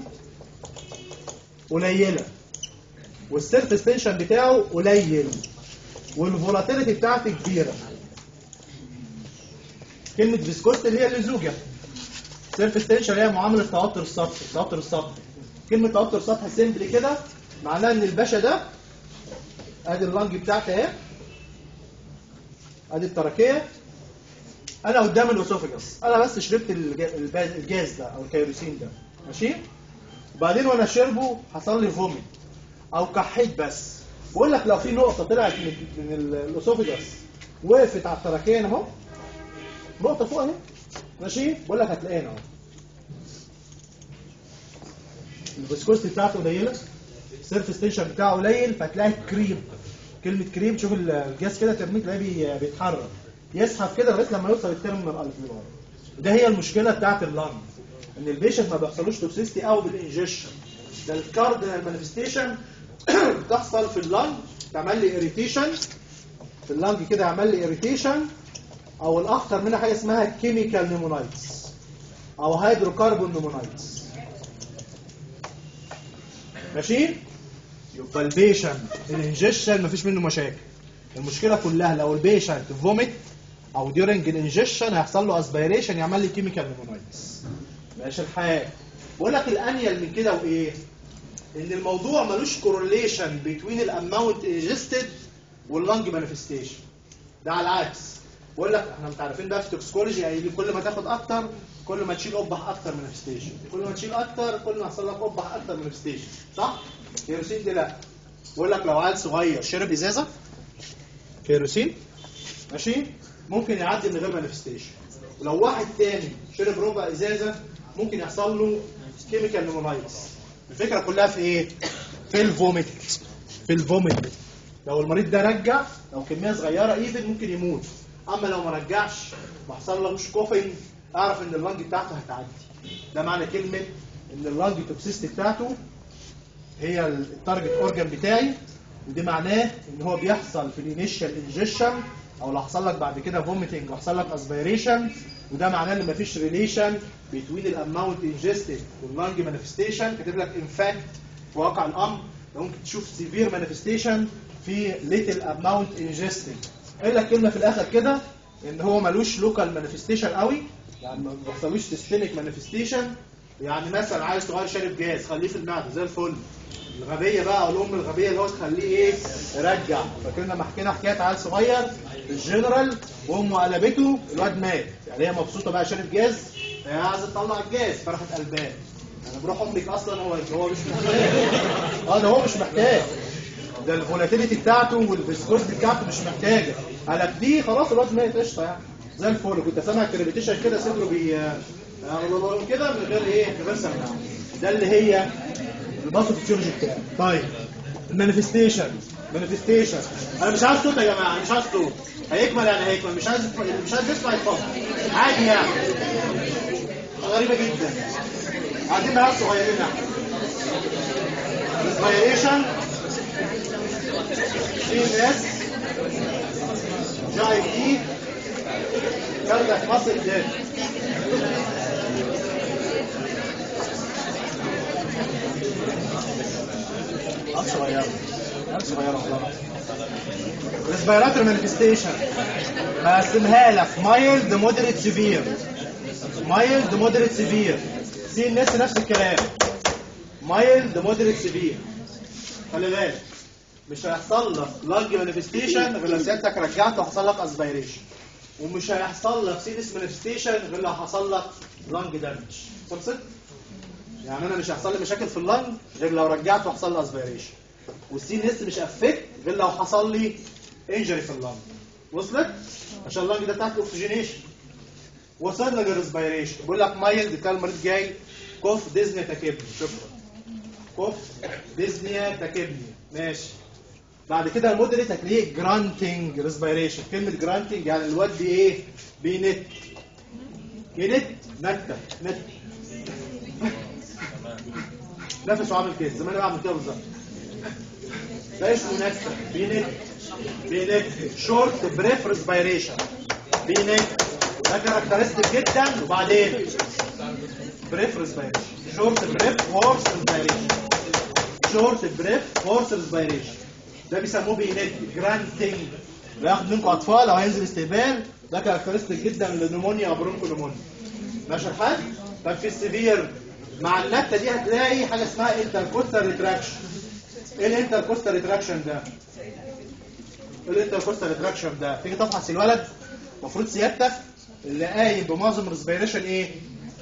قليله والسيرفيس تنشن بتاعه قليل والفولاتيليتي بتاعته كبيره. كلمه فيسكوستي اللي هي اللزوجه. سيرفيس تنشن هي معامله توتر السطح. توتر السطح كلمه توتر السطح سيمبلي كده معناها ان الباشا ده ادي اللنج بتاعتي اهي ادي التراكيه انا قدام الاسوفجس انا بس شربت الجاز ده او الكيروسين ده ماشي. وبعدين وانا شربه حصل لي فوميت او كحيت بس. بقول لك لو في نقطه طلعت من الاسوفجس وقفت على التراكيه اهو نقطه فوق اهي ماشي. بقول لك هتلاقيها اهو الفيسكوستي بتاعته قليله السيرفيس تنشن بتاعه قليل فهتلاقي كريم. كلمه كريم شوف الجاز كده ترميه تلاقيه بيتحرك يسحب كده لغايه لما يوصل التيرمينال الفيولار. ده هي المشكله بتاعت اللنج ان البيشنت ما بيحصلوش توكسيستي او بالانجكشن. ده الكاردينال مانيفستيشن بتحصل في اللنج تعمل لي اريتيشن في اللنج كده يعمل لي اريتيشن او الاخطر منها حاجه اسمها كيميكال نيمونايتس او هيدروكربون نيمونايتس ماشي. يبقى البيشنت الانجكشن مفيش منه مشاكل. المشكله كلها لو البيشنت فوميت او ديورنج الانجكشن هيحصل له اسبيريشن يعمل لي كيميكال نيمونايتس ماشي الحال. بقول لك الانيل من كده وايه ان الموضوع ملوش كورليشن بين الاماونت انجستد واللنج مانيفستيشن. ده على العكس. بقول لك احنا متعرفين بقى في توكسيكولوجي يعني كل ما تاخد اكتر كل ما تشيل قبح اكتر مانيفستيشن. كل ما تشيل اكتر كل ما يحصل لك قبح اكتر مانيفستيشن صح؟ كيروسين دي لا. بقول لك لو عيل صغير شرب ازازه كيروسين ماشي ممكن يعدي من غير مانيفستيشن. ولو واحد تاني شرب ربع ازازه ممكن يحصل له كيميكال نيمونايتس الفكره كلها في ايه؟ في الفوميت. في الفوميت لو المريض ده رجع، لو كميه صغيره ايفن ممكن يموت. اما لو ما رجعش ما حصلوش كوفنج، اعرف ان اللنج بتاعته هتعدي. ده معنى كلمه ان اللنج توكسيستي بتاعته هي التارجت اورجان بتاعي، ودي معناه ان هو بيحصل في الانيشال انجيشن، او لو حصل لك بعد كده فوميتنج وحصل لك اسبيريشن، وده معناه ان مفيش ريليشن بين الاماونت انجستد واللانج مانيفستيشن. كاتب لك ان فاكت في واقع الامر لو ممكن تشوف سيفير مانيفستيشن في ليتل اماونت انجستد. قايل لك كلمه في الاخر كده ان هو ملوش لوكال مانيفستيشن قوي، يعني ما بيحصلوش سيستميك مانيفستيشن. يعني مثلا عيل صغير شارب جاز خليه في المعده زي الفل. الغبيه بقى او الام الغبيه اللي هو تخليه ايه؟ يرجع. فاكرين لما حكينا حكايه عيل صغير في الجنرال وامه قلبته الواد مات، يعني هي مبسوطه بقى شارب جاز، هي عايزه تطلع الجاز فراحت قلبان. انا بروح امك اصلا هو هو مش محتاج. اه ده هو مش محتاج، ده الفولاتيليتي بتاعته والفيسكوستي بتاعته مش محتاجه. قلبتيه خلاص الواد مات قشطه يعني زي الفل. كنت سامع كريبيتيشن كده صدره بي كده من غير ايه؟ من غير سماعه. ده اللي هي الباثوفيسيولوجي بتاعي. طيب المانيفستيشن. مانيفستيشن انا مش عايز صوت يا جماعه، انا مش عايز صوت. هيكمل يعني هيكمل، مش عايز مش عايز يسمع يتفضل عادي يعني. غريبه جدا. قاعدين بقى صغيرين يعني. ريسبيريشن سي اس جاي دي كاردياك ماسل ديد. عيال صغيرة عيال صغيرة والله. ريسبيراتوري مانيفستيشن بقسمها لك مايلد مودريت سيفير. مايلد مودريت سيفير. سي الناس نفس الكلام. مايلد مودريت سيفير. خلي بالك مش هيحصل لك لانج مانيفستيشن غير لو سيادتك رجعت وحصل لك اسبيريشن، ومش هيحصل لك سيريس مانيفستيشن غير لو حصل لك لانج دامج. خلصت؟ يعني انا مش هيحصل لي مشاكل في اللنج غير لو رجعت وحصل لي اسبيريشن، والسي نست مش افكت غير لو حصل لي انجري في اللنج. وصلت؟ عشان اللنج ده بتاعت الاكسجينيشن. وصلنا للريسبيريشن. بيقول لك مايلد كان المريض جاي كوف ديزنيا تاكيبني. شكرا. كوف ديزنيا تاكيبني ماشي. بعد كده المودريت هتلاقيه جرانتنج ريسبيريشن. كلمه جرانتنج يعني الواد بي ايه؟ بينت. ينت نكته نت نفسه عامل كده زي ما انا بعمل كده بالظبط. ده اسمه نكته. بينت بينت شورت بريف ريسبيريشن. بينت ده كاركترستيك جدا. وبعدين بريف ريسبيريشن. شورت بريف فورس ريسبيريشن. شورت بريف فورس ريسبيريشن ده بيسموه بينت جرانتنج. بياخد منكم اطفال او هينزل استقبال. ده كاركترستيك جدا للنمونيا او برونكو نمونيا. ماشي الحال؟ طب في السيفير مع النكته دي هتلاقي حاجه اسمها انتركوستال ريتراكشن. ايه الانتركوستال ريتراكشن ده؟ ايه الانتركوستال ريتراكشن ده؟ تيجي تفحص الولد المفروض سيادتك اللي قايم بمعظم ريسبيريشن ايه؟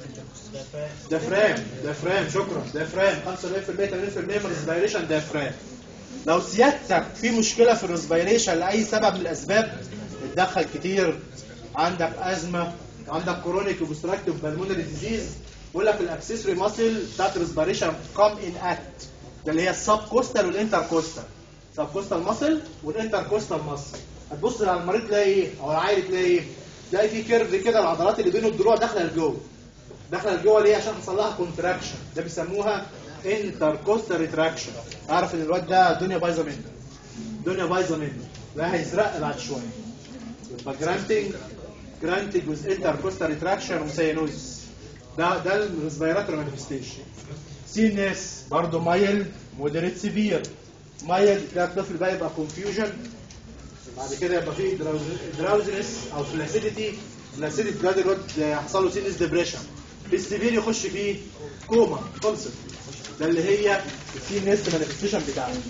دافرام. دافرام شكرا. دافرام خمسة وأربعين بالمية ثمانين بالمية من الريسبيريشن دافرام. لو سيادتك في مشكله في الريسبيريشن لاي سبب من الاسباب، بتدخل كتير، عندك ازمه، عندك كرونيك اوبستراكتيف بالمونري ديزيز، بيقول لك الاكسسوري ماسل بتاعت الريسبيريشن كام ان اكت. ده اللي هي السب كوستال والانتر كوستال. سب كوستال ماسل والانتر كوستال ماسل. هتبص على المريض تلاقي ايه؟ او العيل تلاقي ايه؟ تلاقي في كيرف كده العضلات اللي بينه الضلوع داخله لجوه. داخله لجوه ليه؟ عشان حصل لها كونتراكشن. ده بيسموها انتر كوستال ريتراكشن. اعرف ان الواد ده الدنيا بايظه منه. الدنيا بايظه منه. ده هيزرق بعد شويه. يبقى جرانتنج جرانتنج ويز انتر كوستال ريتراكشن وسيانوز. ده ده الريسبيراتوري مانيفستيشن. سي ان اس برضه مايلد مودريت سيفير. مايلد ده الطفل بقى يبقى كونفيوجن، بعد كده يبقى فيه دراوزنس او فلاسيديتي. فلاسيديتي ده الواد يحصل له سينس ديبريشن. في السيفير يخش فيه كوما. خلصت. ده اللي هي السي ان اس مانيفستيشن بتاعته.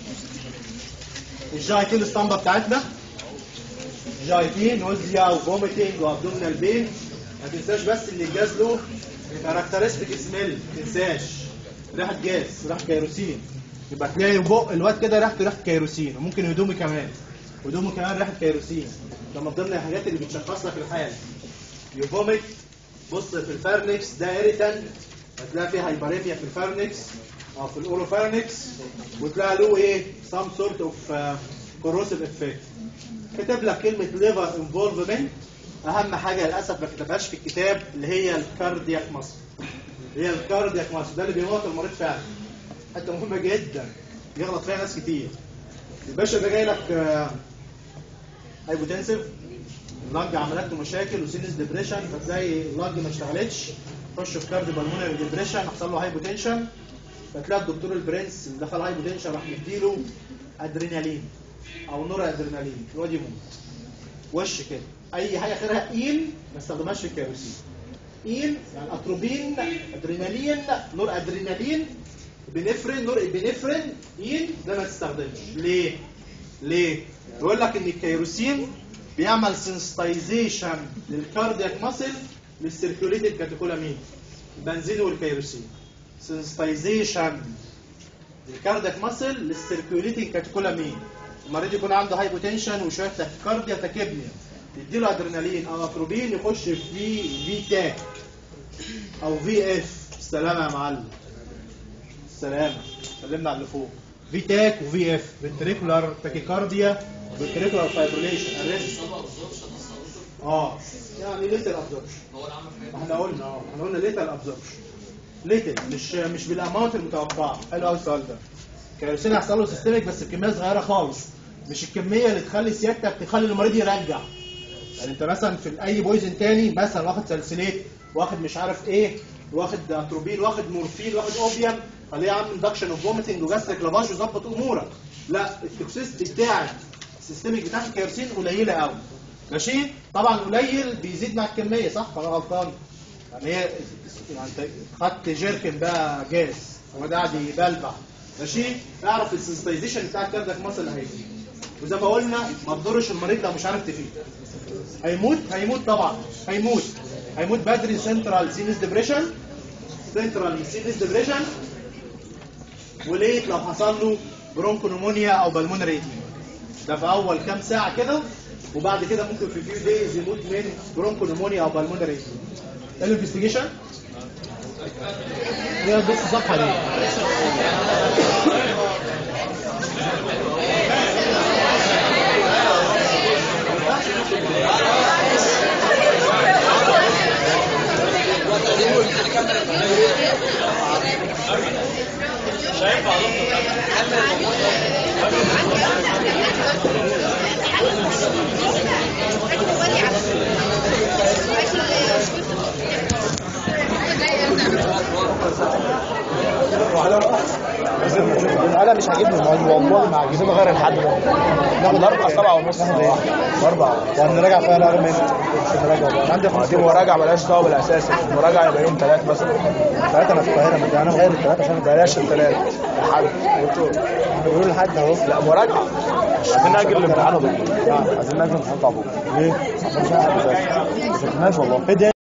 الجاي تي الاسطمبه بتاعتنا جاي تي نوزيا وفوميتنج وابدومينال بين. ما تنساش بس اللي الجاز له كاركترستيك سميل. ما تنساش ريحه جاز، ريحه كيروسين. يبقى تلاقي بق الواد كده ريحته ريحه كيروسين، وممكن هدومه كمان هدومه كمان ريحه كيروسين. ده من ضمن الحاجات اللي بتشخص لك الحال. يفوميت. بص في الفارنكس ده اريتان هتلاقي فيه هايبريميا في الفارنكس او في الاوروفارنكس، وتلاقي له ايه سام سورت اوف كوروسيف افكت. كتب لك كلمه ليفر انفولفمنت، اهم حاجه للاسف ما كتبهاش في الكتاب اللي هي الكاردياك ماسل. هي الكاردياك ماسل ده اللي بيموت المريض فعلا، حته مهمه جدا يغلط فيها ناس كتير. الباشا ده جاي لك هايبوتنسيف، اللنج عملت له مشاكل وسينس ديبريشن، فتلاقي اللنج ما اشتغلتش، خش في كارديو بالمونري ديبريشن، حصل له هايبوتنشن، فتلاقي الدكتور البرنس اللي دخل هايبوتنشن راح مديله ادرينالين او نور ادرينالين، الواد يموت. وش كده اي حاجه اخرها اين ما استخدمهاش في الكيروسين. اين يعني اتروبين، ادرينالين، نور ادرينالين، بنفرين، نور بنفرين، اين ده ما تستخدمش. ليه؟ ليه؟ بيقول لك ان الكيروسين بيعمل سنسيتايزيشن للكاردياك ماسل للسيركيوليتد كاتيكولامين، البنزين والكيروسين. سنسيتايزيشن للكاردياك ماسل للسيركيوليتد كاتيكولامين. المريض يكون عنده هايبوتنشن وشويه تاكيكارديا تاكيبنيا، تديله ادرينالين او اتروبين يخش في في تاك او في اف. السلامه يا معلم، السلامه، سلمنا على اللي فوق. في تاك وفي اف، فنتريكولار تاكيكارديا، فنتريكولار فايبريليشن، ارست. اه يعني ليتل ابزوربشن. هو اللي عمل احنا قلنا اه احنا قلنا ليتل ابزوربشن، ليتل مش مش بالاماونت المتوقعه. حلو قوي السؤال ده. الكيروسين هيحصل له سيستميك بس بكميه صغيره خالص، مش الكميه اللي تخلي سيادتك تخلي المريض يرجع. يعني انت مثلا في اي بويزن تاني مثلا واخد سلسليت، واخد مش عارف ايه، واخد اتروبين، واخد مورفين، واخد اوبيوم، خليه يعمل اندكشن اوف فوميتنج وجاستريك لافاج ويظبط امورك. لا، التوكسيستي بتاعك السيستميك بتاع الكيروسين قليله قوي. ماشي؟ طبعا قليل بيزيد مع الكميه، صح ولا غلطان؟ يعني هي يعني انت خدت جيركن بقى جاز وده قاعد يبلبع. ماشي؟ اعرف السنسيتايزيشن بتاع الكاردياك ماسل اللي هيجي. وزي ما قلنا ما تضرش المريض لو مش عارف تفيد. هيموت هيموت طبعا هيموت هيموت بدري. سنترال سينس ديبريشن، سنترال سينس ديبريشن، وليت لو حصل له برونكونومونيا او بالمونري ايديما. ده في اول كام ساعه كده، وبعد كده ممكن في فيو دايز يموت من برونكونومونيا او بالمونري ايديما. الانفستيجيشن هي بس الصفحه دي. انا مش عاجبني والله، ما عاجبني غير الحد ده. ناخد اربعه سبعه ونص. اربعه وهنراجع فيها الارم هنا. مش عندي دي مراجعه مالهاش دعوه بالاساس، المراجعه يبقى يوم ثلاث مثلا. ثلاثه انا في القاهره، انا مغير الثلاثه عشان بلاش الثلاث. الحد بيقولوا الحد اهو. لا مراجعه، عايزين ناجل الامتحان بكره. عايزين ناجل الامتحان بتاع بكره. ليه؟ عشان مش عارف. والله